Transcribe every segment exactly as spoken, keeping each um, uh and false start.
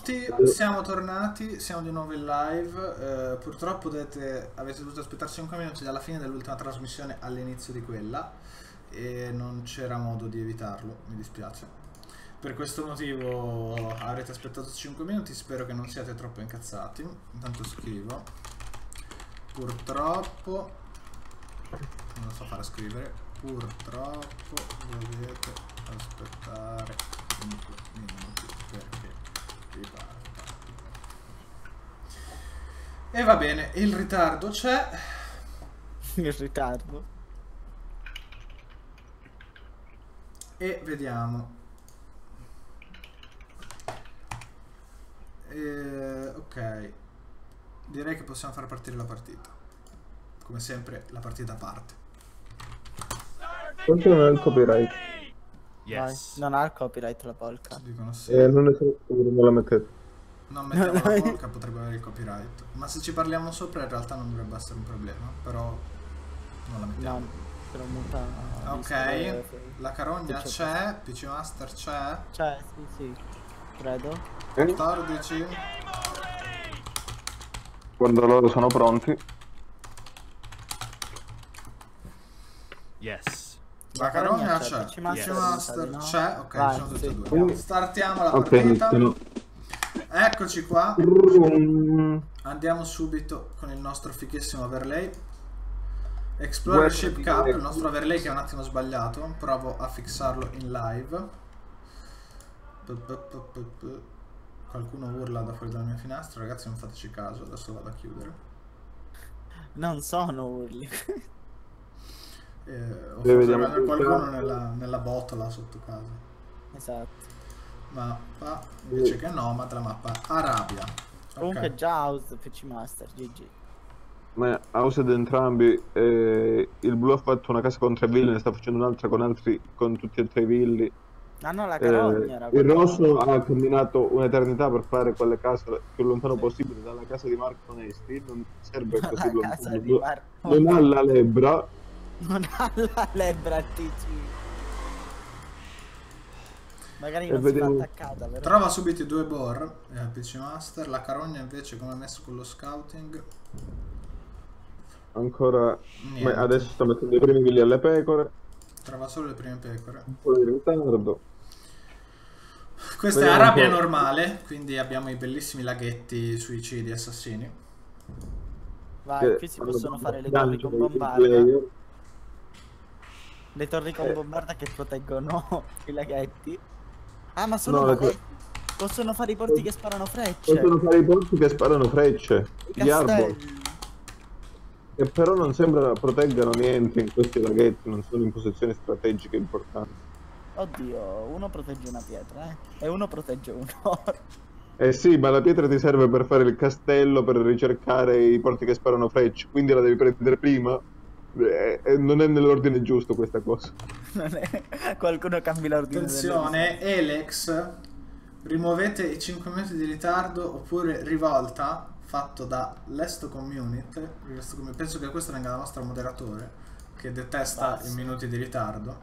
tutti, siamo tornati, siamo di nuovo in live. Eh, purtroppo dovete, avete dovuto aspettare cinque minuti dalla fine dell'ultima trasmissione all'inizio di quella e non c'era modo di evitarlo, mi dispiace. Per questo motivo avrete aspettato cinque minuti, spero che non siate troppo incazzati. Intanto scrivo. Purtroppo, non lo so fare a scrivere, purtroppo dovete aspettare cinque minuti perché riparta. E va bene, il ritardo c'è. Il ritardo. E vediamo. E, ok. Direi che possiamo far partire la partita. Come sempre la partita parte. Quanto non ha il copyright? Yes. Non ha il copyright la polka. Dicono sì. Eh, non ne so, non la mettete. Non mettiamo la polka, potrebbe avere il copyright. Ma se ci parliamo sopra in realtà non dovrebbe essere un problema. Però non la mettiamo. No, però muta. Ok, la carogna c'è, P C Master c'è. C'è, sì, sì. Credo. quattordici. Quando loro sono pronti. Yes. La carogna c'è, P C P C Master no? c'è. Ok, Vai, sono tutti e sì. due. Startiamo la Ok, partita. iniziano. Eccoci qua. Brum. Andiamo subito con il nostro fighissimo overlay. Explorer Ship Cup, il nostro overlay che è un attimo sbagliato. Provo a fissarlo in live. Qualcuno urla da fuori dalla mia finestra. Ragazzi, non fateci caso, adesso vado a chiudere. Non sono urli. Eh, o Deve forse vedere qualcuno nella, nella botola sotto casa. Esatto. Mappa, invece che nomad, la mappa Arabia. Comunque Ok. già house P C Master, G G. Ma house ad entrambi. Eh, il blu ha fatto una casa con tre ville, ne sta facendo un'altra con altri, con tutti e tre i villi. Ah no, la Eh, carogna era il quella. rosso ha camminato un'eternità per fare quelle case il più lontano possibile dalla casa di Marco Onesti. Non serve così La casa di lontano. Marco Non ha la lebbra. Non ha la lebbra T C. Magari E non si fa vediamo- attaccata, però. Trova subito i due bore, eh, P C Master. La carogna invece come è messo con lo scouting. Ancora. Niente. Ma adesso sta mettendo i primi villi alle pecore. Trova solo le prime pecore. Un po' di ritardo. Questa Vediamo è Arabia un po'. normale, quindi abbiamo i bellissimi laghetti suicidi assassini. Vai, Che qui si hanno possono fare le danno torri con ai bombarda. player. Le torri con Eh. bombarda che proteggono i laghetti. Ah, ma sono No, le magari- possono fare i porti che sparano frecce. Possono fare i porti che sparano frecce. I Gli arbor. castelli. Che però non sembra proteggano niente in questi laghetti, non sono in posizioni strategiche importanti. Oddio, uno protegge una pietra, eh. E uno protegge uno. Eh sì, ma la pietra ti serve per fare il castello, per ricercare i porti che sparano frecce, quindi la devi prendere prima. Eh, e non è nell'ordine giusto questa cosa. Non è- Qualcuno cambi l'ordine. delle Attenzione, Elex, rimuovete i cinque minuti di ritardo oppure rivolta fatto da Lesto Community. Lesto Community. Penso che questo venga dal nostro moderatore che detesta Basta. i minuti di ritardo.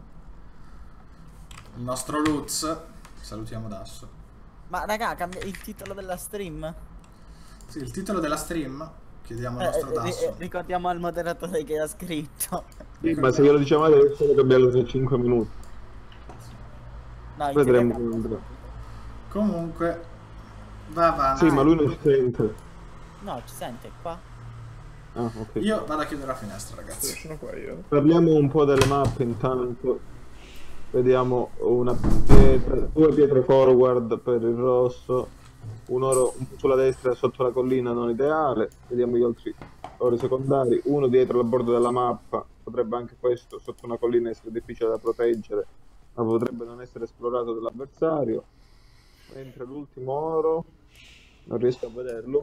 Il nostro Lutz, salutiamo Dasso. Ma raga, cambia il titolo della stream. Sì, il titolo della stream, chiediamo al Eh, nostro eh, ri- Dasso. ricordiamo al moderatore che ha scritto. Sì, ma se glielo diciamo adesso deve cambiarlo tra cinque minuti. No, in Vedremo teoria- come andrà. Comunque, va avanti. Sì, ma lui non sente. No, ci sente qua. Ah, ok. Io vado a chiudere la finestra, ragazzi. Sono qua io. Parliamo un po' delle mappe intanto. Vediamo una pietra, due pietre forward per il rosso, un oro un po' sulla destra sotto la collina non ideale. Vediamo gli altri ori secondari, uno dietro al bordo della mappa, potrebbe anche questo sotto una collina essere difficile da proteggere, ma potrebbe non essere esplorato dall'avversario. Mentre l'ultimo oro, non riesco a vederlo,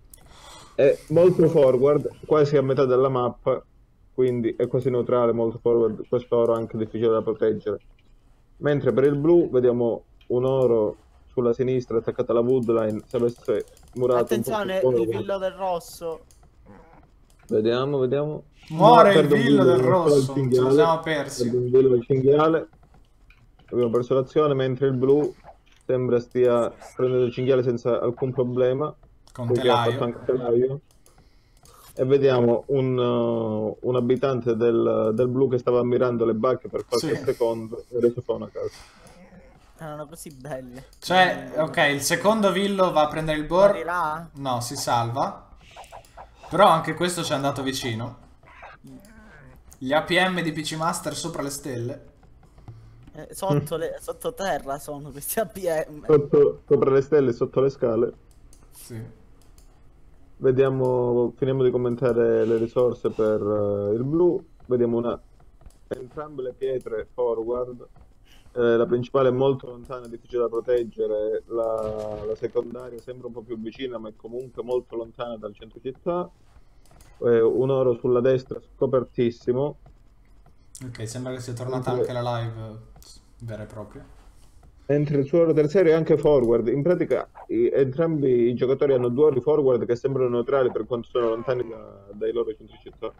è molto forward, quasi a metà della mappa, quindi è quasi neutrale, molto forward, questo oro anche difficile da proteggere. Mentre per il blu vediamo un oro sulla sinistra attaccato alla woodline, se avesse murato Attenzione, un po' più il forward. villo del rosso. Vediamo, vediamo. Muore No, il perde un villo del villo al rosso, ce lo cinghiale, siamo perde persi. un villo al cinghiale. Abbiamo perso l'azione, mentre il blu sembra stia prendendo cinghiale senza alcun problema. Con perché ha fatto telaio. anche telaio. E vediamo un, uh, un abitante del, del blu che stava ammirando le barche per qualche Sì. secondo e adesso fa una casa. Erano così belle. Cioè, ok, il secondo Villo va a prendere il board. Morirà? No, si salva. Però anche questo ci è andato vicino. Gli A P M di P C Master sopra le stelle. Eh, sotto, le, sottoterra sono questi A P M. Sotto, sopra le stelle e sotto le scale. Sì. Vediamo, finiamo di commentare le risorse per uh, il blu. Vediamo una, entrambe le pietre forward. Eh, la principale è molto lontana, difficile da proteggere. La, la secondaria sembra un po' più vicina, ma è comunque molto lontana dal centro città. Eh, un oro sulla destra scopertissimo. Ok, sembra che sia tornata anche la live vera e propria. Mentre il suo oro terziario è anche forward. In pratica i, entrambi i giocatori hanno due ori forward che sembrano neutrali per quanto sono lontani da, dai loro centri città.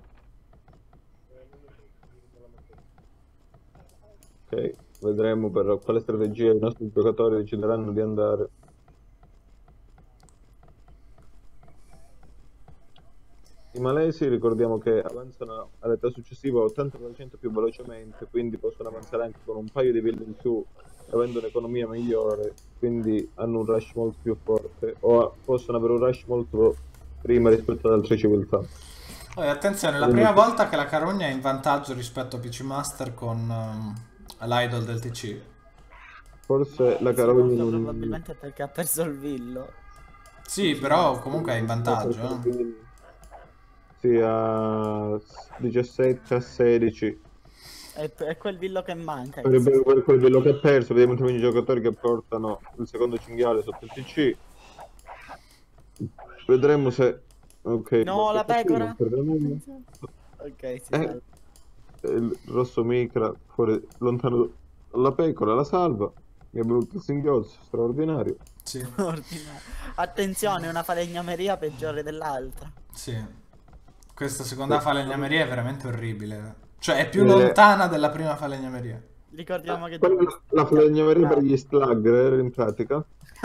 Ok, vedremo per quale strategia i nostri giocatori decideranno di andare. I malesi ricordiamo che avanzano all'età successiva ottanta per cento più velocemente, quindi possono avanzare anche con un paio di ville in più, avendo un'economia migliore, quindi hanno un rush molto più forte, o possono avere un rush molto prima rispetto ad altre civiltà. Oh, attenzione, la prima volta che la Carogna è in vantaggio rispetto a P C Master con um, l'idol del T C. Forse la Sì, Carogna molto non... probabilmente perché ha perso il Villo. Sì, però comunque è in vantaggio. Eh. Sì, a diciassette a sedici. È, è quel Villo che manca. Per, per, per quel quello che ha perso, vediamo i giocatori che portano il secondo cinghiale sotto il T C. Vedremo se... Ok. No, la pecora. Ok, Ok, si eh, il rosso micra fuori lontano la pecora, la salva. Mi è venuto il singhiozzo, straordinario. Sì. Attenzione, una falegnameria peggiore dell'altra. Sì. Questa seconda Sì. falegnameria è veramente orribile. Cioè è più Eh, lontana della prima falegnameria. Ricordiamo che... Quella è la, la falegnameria per gli slugger in pratica.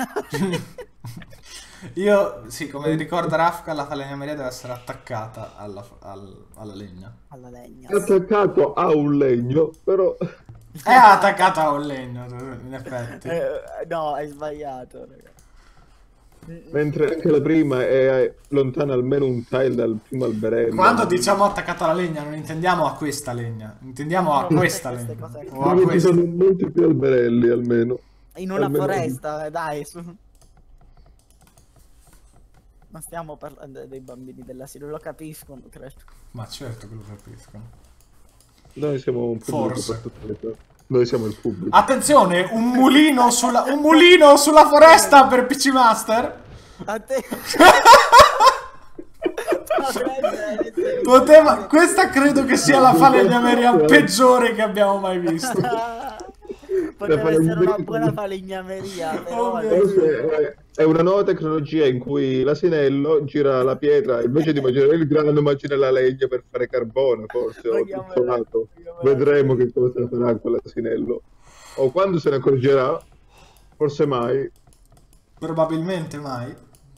Io, sì, come ricorda Rafka, la falegnameria deve essere attaccata alla, al- alla legna. Alla legna. È attaccato a un legno, però... È attaccata a un legno, in effetti. Eh, no, hai sbagliato, raga. Mentre anche la prima è lontana almeno un tile dal primo alberello. Quando diciamo attaccata alla legna non intendiamo a questa legna, intendiamo a No, questa queste legna. cose- O a Dove ci questa. sono molti più alberelli almeno. In una Almeno- foresta, dai, su. Non stiamo parlando dei bambini dell'asilo, lo capiscono, credo. Ma certo che lo capiscono. Noi siamo un pubblico Forse. per tutte le cose. Noi siamo il pubblico. Attenzione, un mulino sulla, un mulino sulla foresta per P C Master. A te. Potrebbe essere- Poteva... Questa credo che sia la falegnameria peggiore che abbiamo mai visto. Potrebbe essere una falegnameria- buona falegnameria, però Oh mio adesso- Forse è- è una nuova tecnologia in cui l'asinello gira la pietra invece di immaginare il grano immagina la legna per fare carbone, forse, o Vogliamo- tutto lato. vogliamo- Vedremo che cosa farà quell'asinello. O quando se ne accorgerà, forse mai. Probabilmente mai.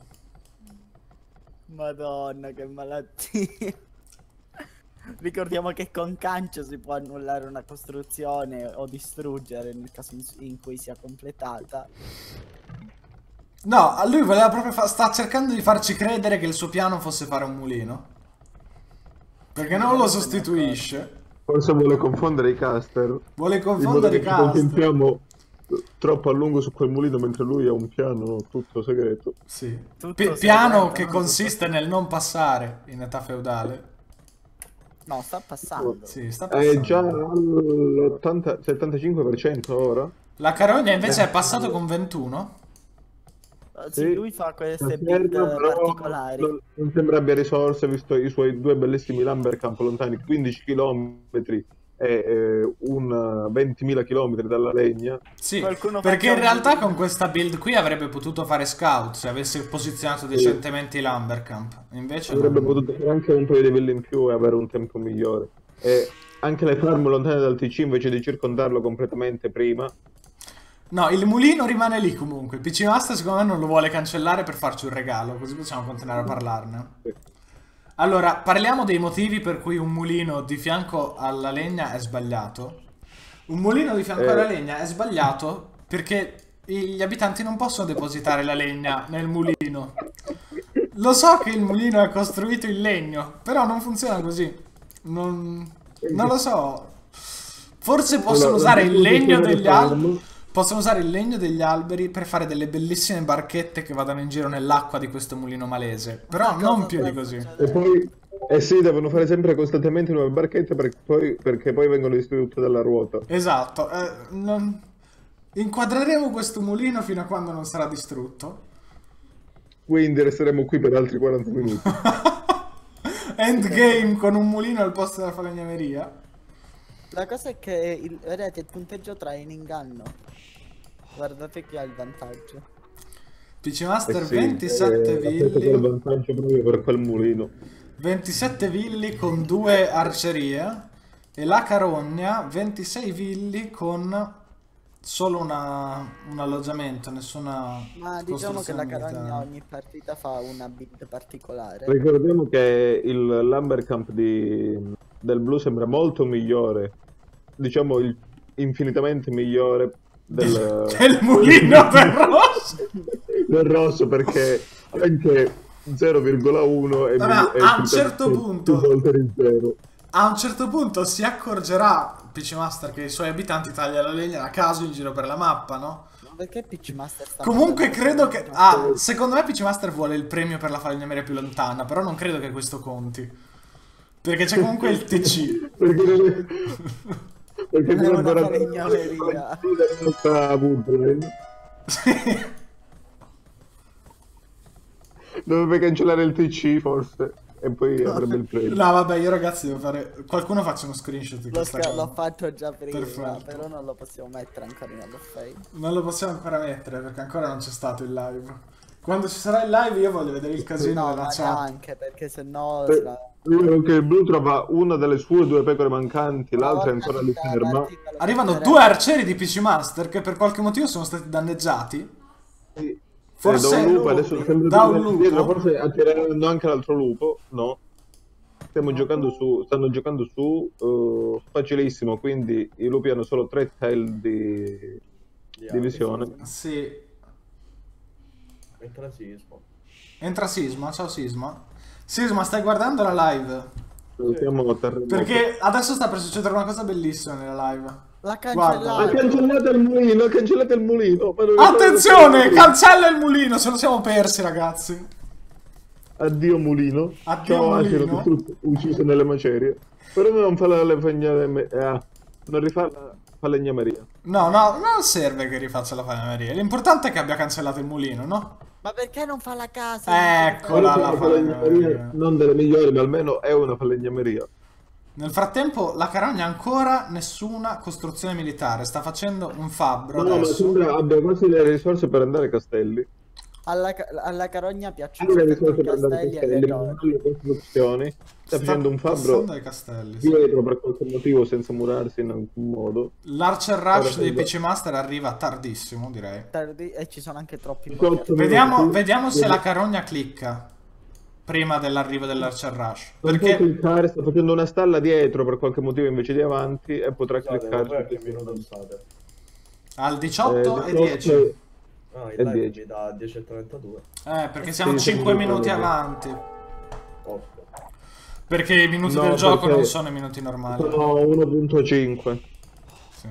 Madonna, che malattia. Ricordiamo che con Cancio si può annullare una costruzione o distruggere nel caso in, in cui sia completata. No, a lui voleva proprio fa- sta cercando di farci credere che il suo piano fosse fare un mulino. Perché non lo sostituisce. Forse vuole confondere i caster. Vuole In modo confondere che i ci cast. concentriamo troppo a lungo su quel mulino mentre lui ha un piano tutto segreto. Sì. Tutto Pi- segreto, piano no? che Tutto consiste nel non passare in età feudale. No, sta passando. Sì, sta È passando. già all'ottanta settantacinque per cento ora. La Carogna invece è passato con ventuno. Sì, lui fa queste La build terra, però, particolari. Non, non sembra abbia risorse, visto i suoi due bellissimi Lambercamp lontani quindici chilometri e eh, un ventimila chilometri dalla legna. Sì, Qualcuno perché faccia in un realtà mulino. con questa build qui avrebbe potuto fare scout se avesse posizionato decentemente i Lumbercamp. Invece Avrebbe non... potuto fare anche un paio di ville in più e avere un tempo migliore. E anche le farm lontane dal T C, invece di circondarlo completamente prima, No, il mulino rimane lì comunque. P C Master secondo me non lo vuole cancellare per farci un regalo, così possiamo continuare a parlarne. Allora, parliamo dei motivi per cui un mulino di fianco alla legna è sbagliato. Un mulino di fianco Eh. alla legna è sbagliato perché gli abitanti non possono depositare la legna nel mulino. Lo so che il mulino è costruito in legno, però non funziona così. Non, non lo so. Forse possono Allora, usare il non legno bisogna degli farlo. alberi. Possono usare il legno degli alberi per fare delle bellissime barchette che vadano in giro nell'acqua di questo mulino malese. Però Ma non cosa più di può così. succedere? E poi, eh sì, devono fare sempre costantemente nuove barchette perché poi, perché poi vengono distrutte dalla ruota. Esatto. eh, non- Inquadreremo questo mulino fino a quando non sarà distrutto. Quindi resteremo qui per altri quaranta minuti. Endgame con un mulino al posto della falegnameria. La cosa è che il, vedete, il punteggio trae in inganno. Guardate chi ha il vantaggio. P C Master Eh sì, ventisette eh, ha preso quel villi. vantaggio proprio per quel mulino. ventisette villi con due arcerie. E la carogna ventisei villi con solo una, un alloggiamento, nessuna Ma diciamo che la costruzione carogna militare. ogni partita fa una build particolare. Ricordiamo che il Lumbercamp di, del blu sembra molto migliore, diciamo il, infinitamente migliore del, Che il mulino del rosso. del rosso, perché anche zero virgola uno è, Vabbè, è a un più- certo più punto- volte di zero. A un certo punto si accorgerà P C Master che i suoi abitanti tagliano la legna a caso in giro per la mappa, no? Ma perché P C Master sta Comunque facendo credo che... questo? Ah, secondo me P C Master vuole il premio per la falegnameria più lontana, però non credo che questo conti. Perché c'è comunque il T C. Perché non è, perché Non è non una ancora falegnameria. sta Woodland. Dovrebbe cancellare il T C forse e poi avrebbe il premio. No, vabbè, io ragazzi devo fare... Qualcuno faccia uno screenshot di Lo questa sca- cosa. l'ho fatto già prima, Perfetto. però non lo possiamo mettere ancora in Hall of Fame. Non lo possiamo ancora mettere perché ancora non c'è stato il live. Quando ci sarà il live io voglio vedere il casino No, della ma chat. neanche, perché sennò Eh, sarà... Io che il blu trova una delle sue due pecore mancanti, Una l'altra è volta ancora lì che la ferma. partita lo Arrivano metteremo- due arcieri di P C Master che per qualche motivo sono stati danneggiati. Sì. Forse Eh, da un lupo, adesso sembra da un di lupo? dietro, forse attireranno anche l'altro lupo, no? Stiamo giocando su, stanno giocando su uh, facilissimo, quindi i lupi hanno solo tre tile di, di visione. Sì. Entra sismo. Entra Sisma, ciao Sisma. Sisma, stai guardando la live? Salutiamo terremoto. Perché adesso sta per succedere una cosa bellissima nella live. L'ha Guarda. Ha cancellato. cancellato il mulino, ha cancellato il mulino. ma non- Attenzione, cancella il mulino, ce lo siamo persi ragazzi. Addio mulino. Addio Ciao, mulino. Asino, tutto ucciso nelle macerie. Però non fa la legname... Ah, non rifà la falegnameria. No, no, non serve che rifaccia la falegnameria. L'importante è che abbia cancellato il mulino, no? Ma perché non fa la casa? Eccola. Però la fa falegnameria, falegnameria. non delle migliori, ma almeno è una falegnameria. Nel frattempo la carogna ancora nessuna costruzione militare. Sta facendo un fabbro No, ma adesso. sembra abbia quasi le risorse per andare a Castelli. Alla, ca- alla carogna piacciono Abbia le sempre risorse i per andare a castelli e le Castelli, ma torri. non le costruzioni. Sta facendo un fabbro passando ai castelli, sì. dietro per qualche motivo senza murarsi in alcun modo. L'Archer Rush Guarda, dei guarda. P C Master arriva tardissimo, direi. Tardi- E ci sono anche troppi diciotto blocchi. Vediamo, minuti. vediamo se la carogna clicca prima dell'arrivo dell'Archer Rush. Non può Perché cliccare, sta facendo una stalla dietro per qualche motivo invece di avanti e potrà Scusate, ma voi a cliccare. che minuto state? al diciotto Eh, e dieci. Ah, il E live dieci. mi dà dieci e trentadue. Eh, perché siamo Sì, cinque sì, minuti sì. avanti. otto. Perché i minuti No, del gioco perché non sono i minuti normali. Sono uno punto cinque. Sì.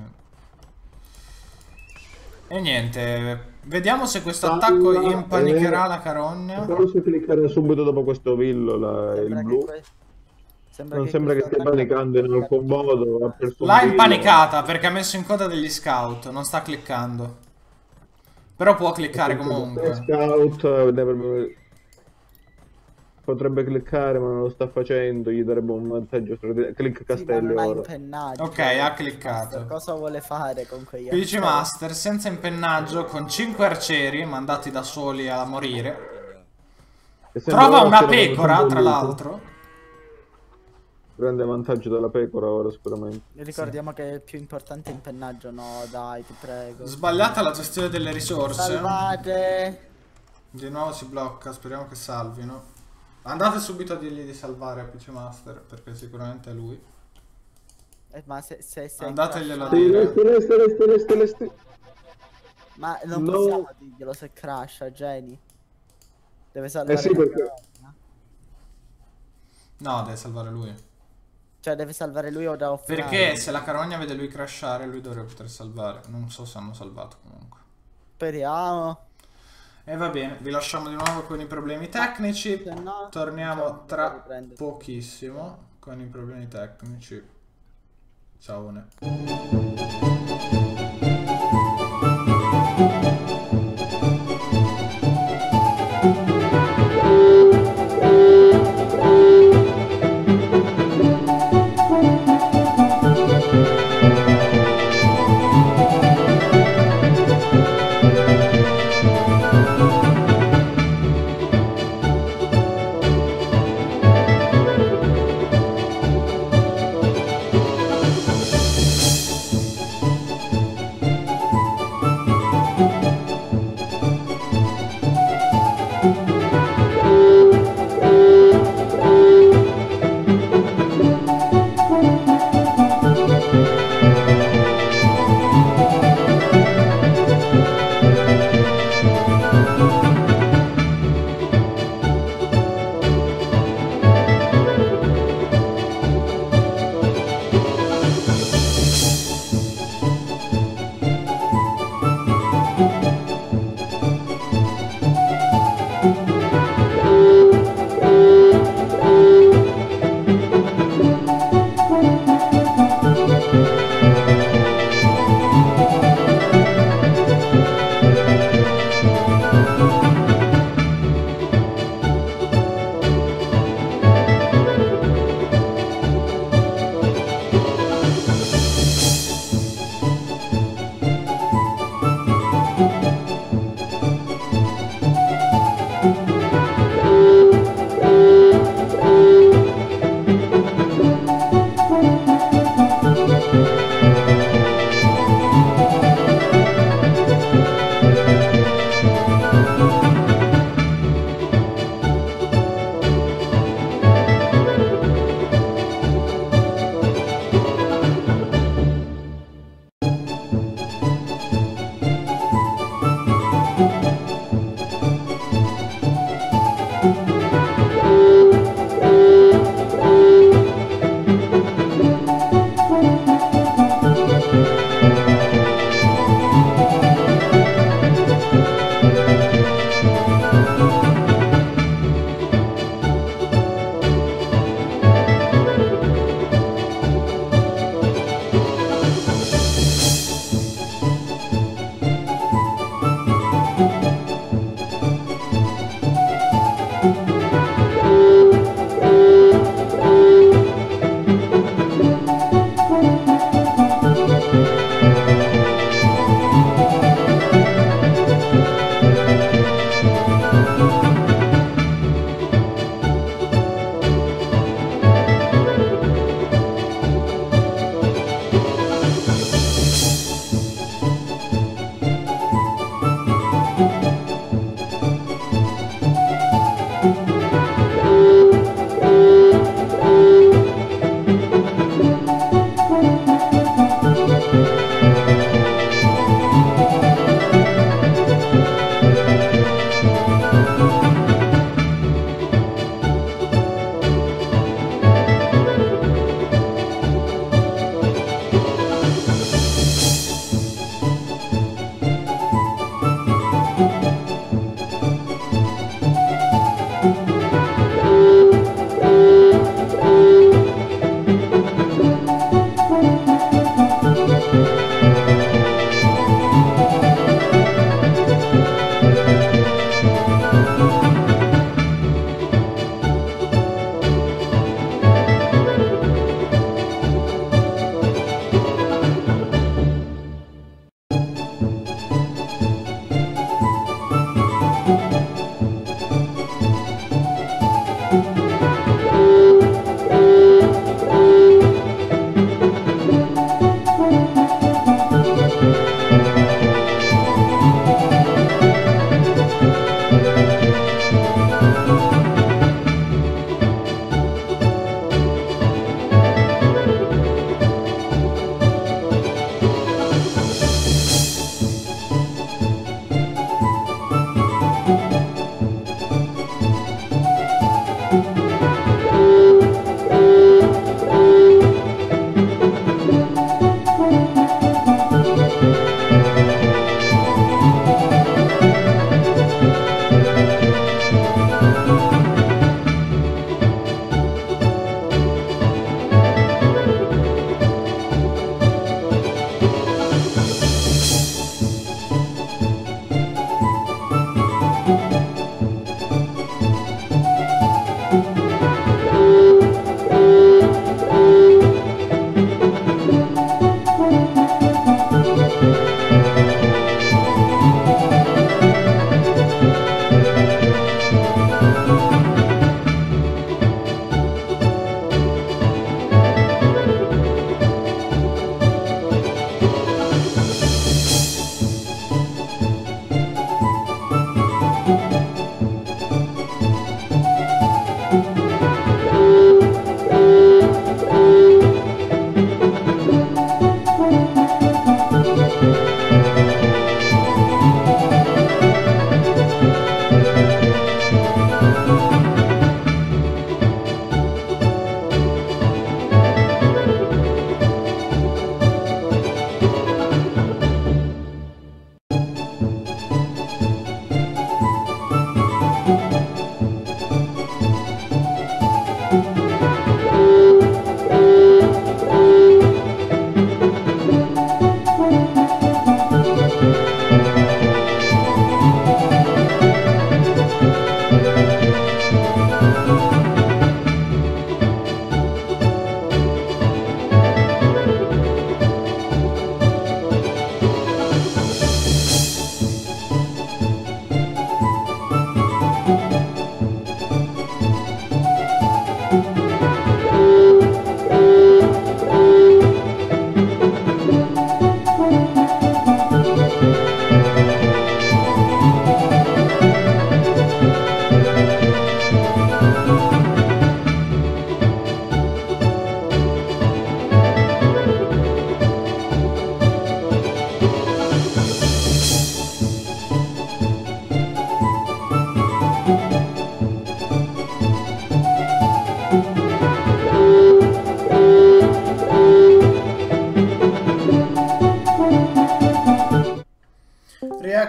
E niente, vediamo se questo Stalla, attacco impanicherà eh, la carogna. Forse cliccare subito dopo questo villo la- il Sembra che blu. que- sembra Non che sembra che questo stia attacco- panicando in alcun modo. Ha perso un L'ha villo. impanicata perché ha messo in coda degli scout, non sta cliccando. Però può cliccare comunque. Scout eh, dovrebbe- potrebbe cliccare ma non lo sta facendo, gli darebbe un vantaggio straordinario. Clic Sì, ma castelli non ha ora. impennaggio. Ok, ha cliccato. Cosa vuole fare con quegli P C arcieri? Master senza impennaggio con cinque arcieri mandati da soli a morire. E sembra Trova ora una stiano pecora, facendo tra un lupo. l'altro. Grande vantaggio della pecora ora sicuramente. Ricordiamo che è più importante impennaggio, no? Dai, ti prego. Sbagliata la gestione delle risorse. Salvate! Di nuovo si blocca, speriamo che salvino. Andate subito a dirgli di salvare a P C Master, perché sicuramente è lui. Eh, ma se, se, se Andateglielo a crasha- Sì, dire. resti, resti, resti, resti, resti. Ma non No. possiamo dirglielo se crasha, Jenny. Deve salvare Eh sì, la perché- carogna. No, deve salvare lui. Cioè deve salvare lui o da offline. Perché se la carogna vede lui crashare, lui dovrebbe poter salvare. Non so se hanno salvato comunque. Speriamo. E va bene, vi lasciamo di nuovo con i problemi tecnici. Se no, Torniamo facciamo tra riprendere. pochissimo con i problemi tecnici. Ciao.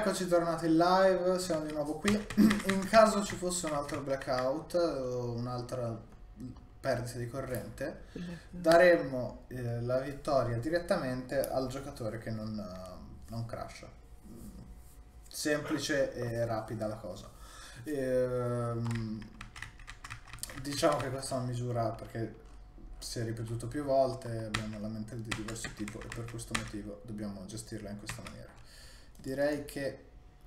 Rieccoci tornati in live, siamo di nuovo qui. In caso ci fosse un altro blackout o un'altra perdita di corrente, daremmo eh, la vittoria direttamente al giocatore che non, uh, non crasha. Semplice e rapida la cosa. Ehm, diciamo che questa è una misura perché si è ripetuto più volte, abbiamo lamentele di diverso tipo e per questo motivo dobbiamo gestirla in questa maniera. Direi che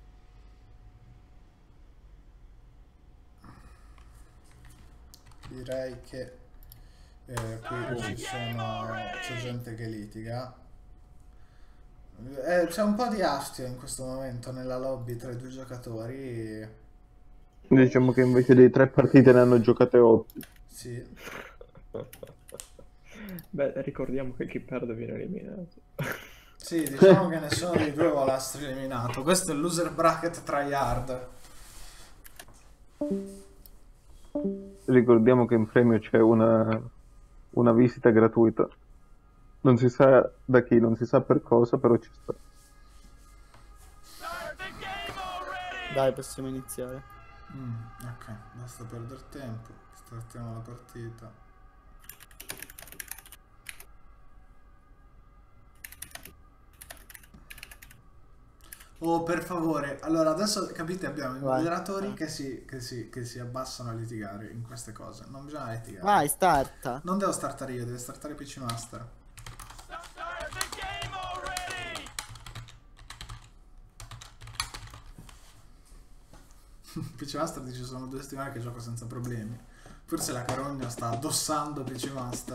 direi che eh, qui ci sono c'è gente che litiga. Eh, c'è un po' di astio in questo momento nella lobby tra i due giocatori. Diciamo che invece di tre partite ne hanno giocate otto. Sì. Beh, ricordiamo che chi perde viene eliminato. Sì, diciamo che nessuno dei due vuole essere eliminato. Questo è il loser bracket tryhard. Ricordiamo che in premio c'è una, una visita gratuita. Non si sa da chi, non si sa per cosa, però ci sta. Dai, possiamo iniziare. Mm, ok, basta perdere tempo. Startiamo la partita. Oh, per favore, allora adesso capite abbiamo i Vai. moderatori che si, che, si, che si abbassano a litigare in queste cose. Non bisogna litigare. Vai, starta. Non devo startare io, deve startare P C Master. P C Master dice sono due settimane che gioco senza problemi. Forse la carogna sta addossando P C Master.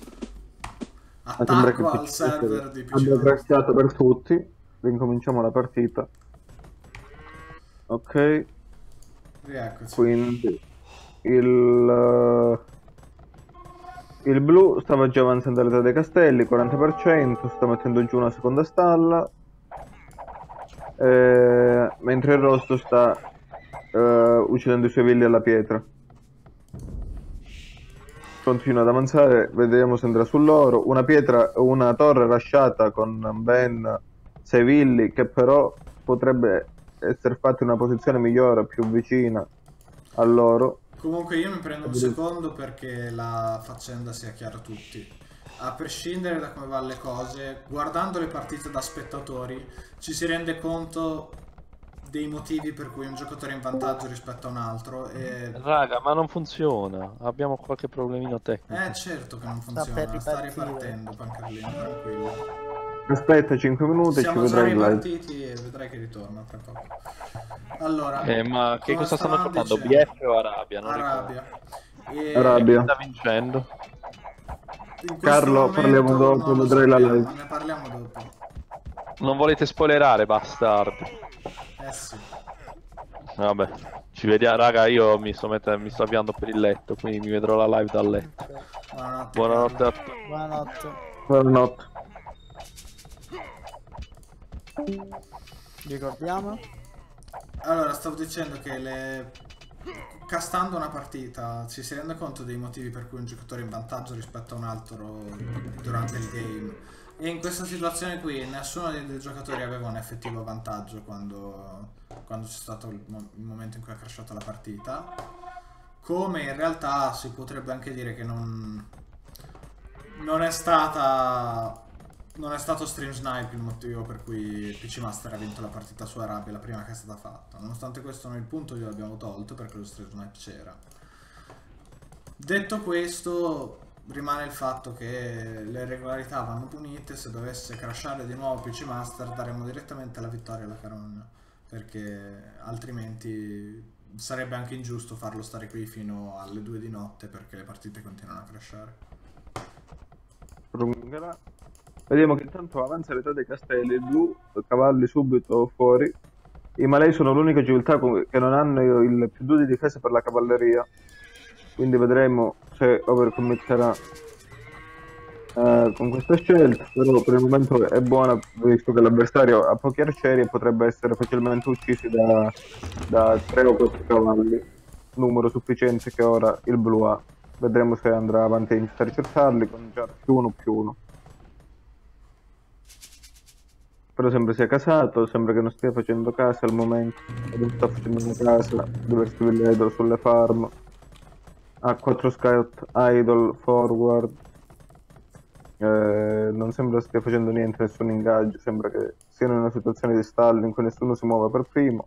Attacco al server di P C Abbiamo Master. graziato per tutti. Ricominciamo la partita. Ok, Rieccoci. quindi il, il blu stava già avanzando all'età dei castelli, quaranta per cento, sta mettendo giù una seconda stalla, eh, mentre il rosso sta eh, uccidendo i suoi villi alla pietra. Continua ad avanzare, vediamo se andrà sull'oro. Una pietra, una torre lasciata con ben sei villi che però potrebbe essere fatta in una posizione migliore, più vicina all'oro. Comunque io mi prendo un secondo perché la faccenda sia chiara a tutti. A prescindere da come vanno le cose, guardando le partite da spettatori, ci si rende conto dei motivi per cui un giocatore è in vantaggio rispetto a un altro e... Raga, ma non funziona. Abbiamo qualche problemino tecnico. Eh certo che non Sta funziona, per sta ripartire. ripartendo Pancarlino, tranquillo. Aspetta cinque minuti e ci Siamo già vedrai in live. ripartiti e vedrai che ritorna tra poco. Allora, Eh, ma che come cosa stanno stavamo giocando? dicendo? B F o Arabia? Non ricordo. Arabia. E Arabia. Sta vincendo. in questo Carlo, momento parliamo dopo, non lo vedrai la sappiamo, live. ne parliamo dopo. Non volete spoilerare, bastardi? Eh sì. Vabbè, ci vediamo, raga. Io mi sto, mettendo, mi sto avviando per il letto, quindi mi vedrò la live dal letto. Buonanotte. Buonanotte Carlo. a tutti. Buonanotte. Buonanotte. Ricordiamo. Allora, stavo dicendo che le... castando una partita ci si rende conto dei motivi per cui un giocatore è in vantaggio rispetto a un altro durante il game. E in questa situazione qui nessuno dei due giocatori aveva un effettivo vantaggio quando, quando c'è stato il, mo il momento in cui ha crashato la partita. Come in realtà si potrebbe anche dire che non, non è stata... Non è stato Stream Snipe il motivo per cui P C Master ha vinto la partita su Arabia, la prima che è stata fatta. Nonostante questo noi il punto glielo abbiamo tolto perché lo Stream Snipe c'era. Detto questo, rimane il fatto che le irregolarità vanno punite. Se dovesse crashare di nuovo P C Master daremo direttamente la vittoria alla carogna, perché altrimenti sarebbe anche ingiusto farlo stare qui fino alle due di notte perché le partite continuano a crashare. Prolungherà. Vediamo che intanto avanza l'età dei castelli, il blu, cavalli subito fuori. I malai sono l'unica civiltà che non hanno il più due di difesa per la cavalleria, quindi vedremo se overcommetterà eh, con questa scelta, però per il momento è buona visto che l'avversario ha pochi arcieri e potrebbe essere facilmente uccisi da, da tre o quattro cavalli, numero sufficiente che ora il blu ha. Vedremo se andrà avanti a intercettarli con già più uno più uno. però sembra sia casato, sembra che non stia facendo casa al momento, non sta facendo una casa, diversi villi idol sulle farm, ha quattro scout idol forward, eh, non sembra stia facendo niente, nessun ingaggio, sembra che sia in una situazione di stallo in cui nessuno si muove per primo.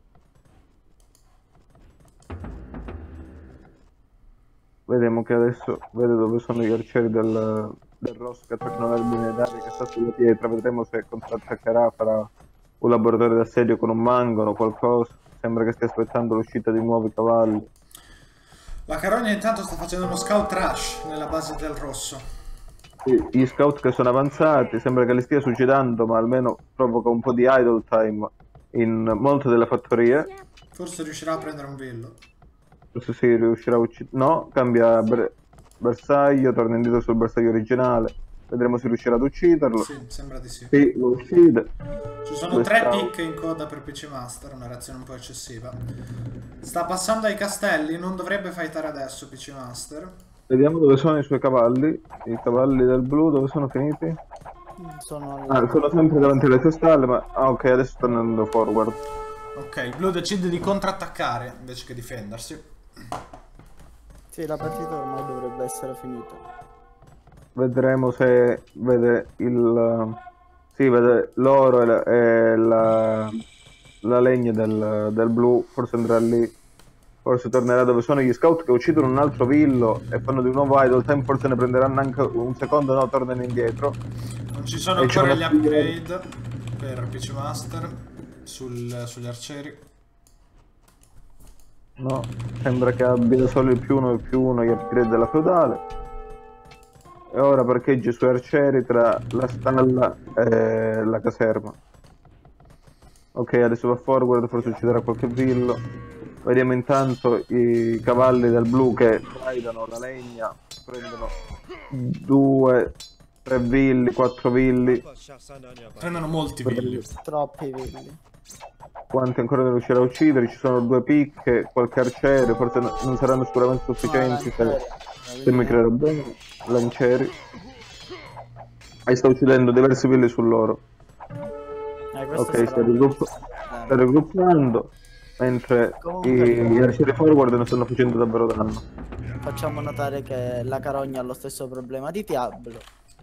Vediamo che adesso vede dove sono gli arcieri del, del rosso che attaccano l'arbine d'aria che sta sulla pietra, vedremo se contrattaccherà, farà un laboratorio d'assedio con un mangano o qualcosa, sembra che stia aspettando l'uscita di nuovi cavalli. La carogna intanto sta facendo uno scout rush nella base del rosso. Sì, gli scout che sono avanzati, sembra che li stia suicidando, ma almeno provoca un po' di idle time in molte delle fattorie. Forse riuscirà a prendere un villo. Forse si riuscirà a uccidere. No, cambia ber bersaglio, torna indietro sul bersaglio originale. Vedremo se riuscirà ad ucciderlo. Sì, sembra di sì. Sì, lo uccide. Ci sono tre pick in coda per P C Master, una reazione un po' eccessiva. Sta passando ai castelli, non dovrebbe fightare adesso P C Master. Vediamo dove sono i suoi cavalli. I cavalli del blu dove sono finiti? Sono, Ah, sono sempre davanti alle tue stalle, ma... Ah, ok, adesso stanno andando forward. Ok, il blu decide di contrattaccare invece che difendersi. Sì, la partita ormai dovrebbe essere finita. Vedremo se vede il... Sì, vede l'oro e la, e la, la legna del, del blu, forse andrà lì. Forse tornerà dove sono gli scout che uccidono un altro villo e fanno di nuovo idle time, forse ne prenderanno anche un secondo, no, tornano indietro. Non ci sono E ancora c'è gli una- upgrade per P C Master sul, sugli arcieri. No, sembra che abbia solo il più uno e il più uno gli upgrade della feudale. E ora parcheggi sui arcieri tra la stalla e la caserma. Ok, adesso va forward, forse ucciderà qualche villo. Vediamo intanto i cavalli del blu che raidano la legna, prendono due, tre villi, quattro villi. Prendono molti villi. Troppi villi. Quanti ancora ne riuscirà a uccidere? Ci sono due picche, qualche arciere, forse no- non saranno sicuramente sufficienti se, se mi credo bene. Lancieri. E sta uccidendo diversi villi sull'oro. Eh, questo Ok, sarà sta, raggruppo- sta raggruppando, mentre Comunque- i- gli arcieri forward ne stanno facendo davvero danno. Facciamo notare che la carogna ha lo stesso problema di Diablo.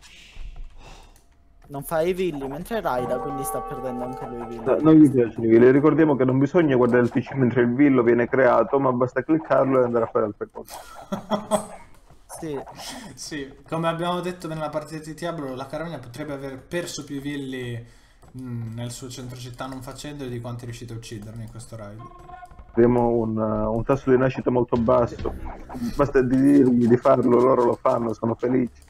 Non fa i villi mentre raida, quindi sta perdendo anche lui i villi. No, non gli piacciono i villi, ricordiamo che non bisogna guardare il P C mentre il villo viene creato, ma basta cliccarlo e andare a fare altre cose. Sì, Sì, come abbiamo detto nella partita di Diablo, la carogna potrebbe aver perso più villi mh, nel suo centro città non facendoli di quanti riuscite a ucciderne in questo raid. Abbiamo un, uh, un tasso di nascita molto basso, basta di dirgli di farlo, loro lo fanno, sono felici.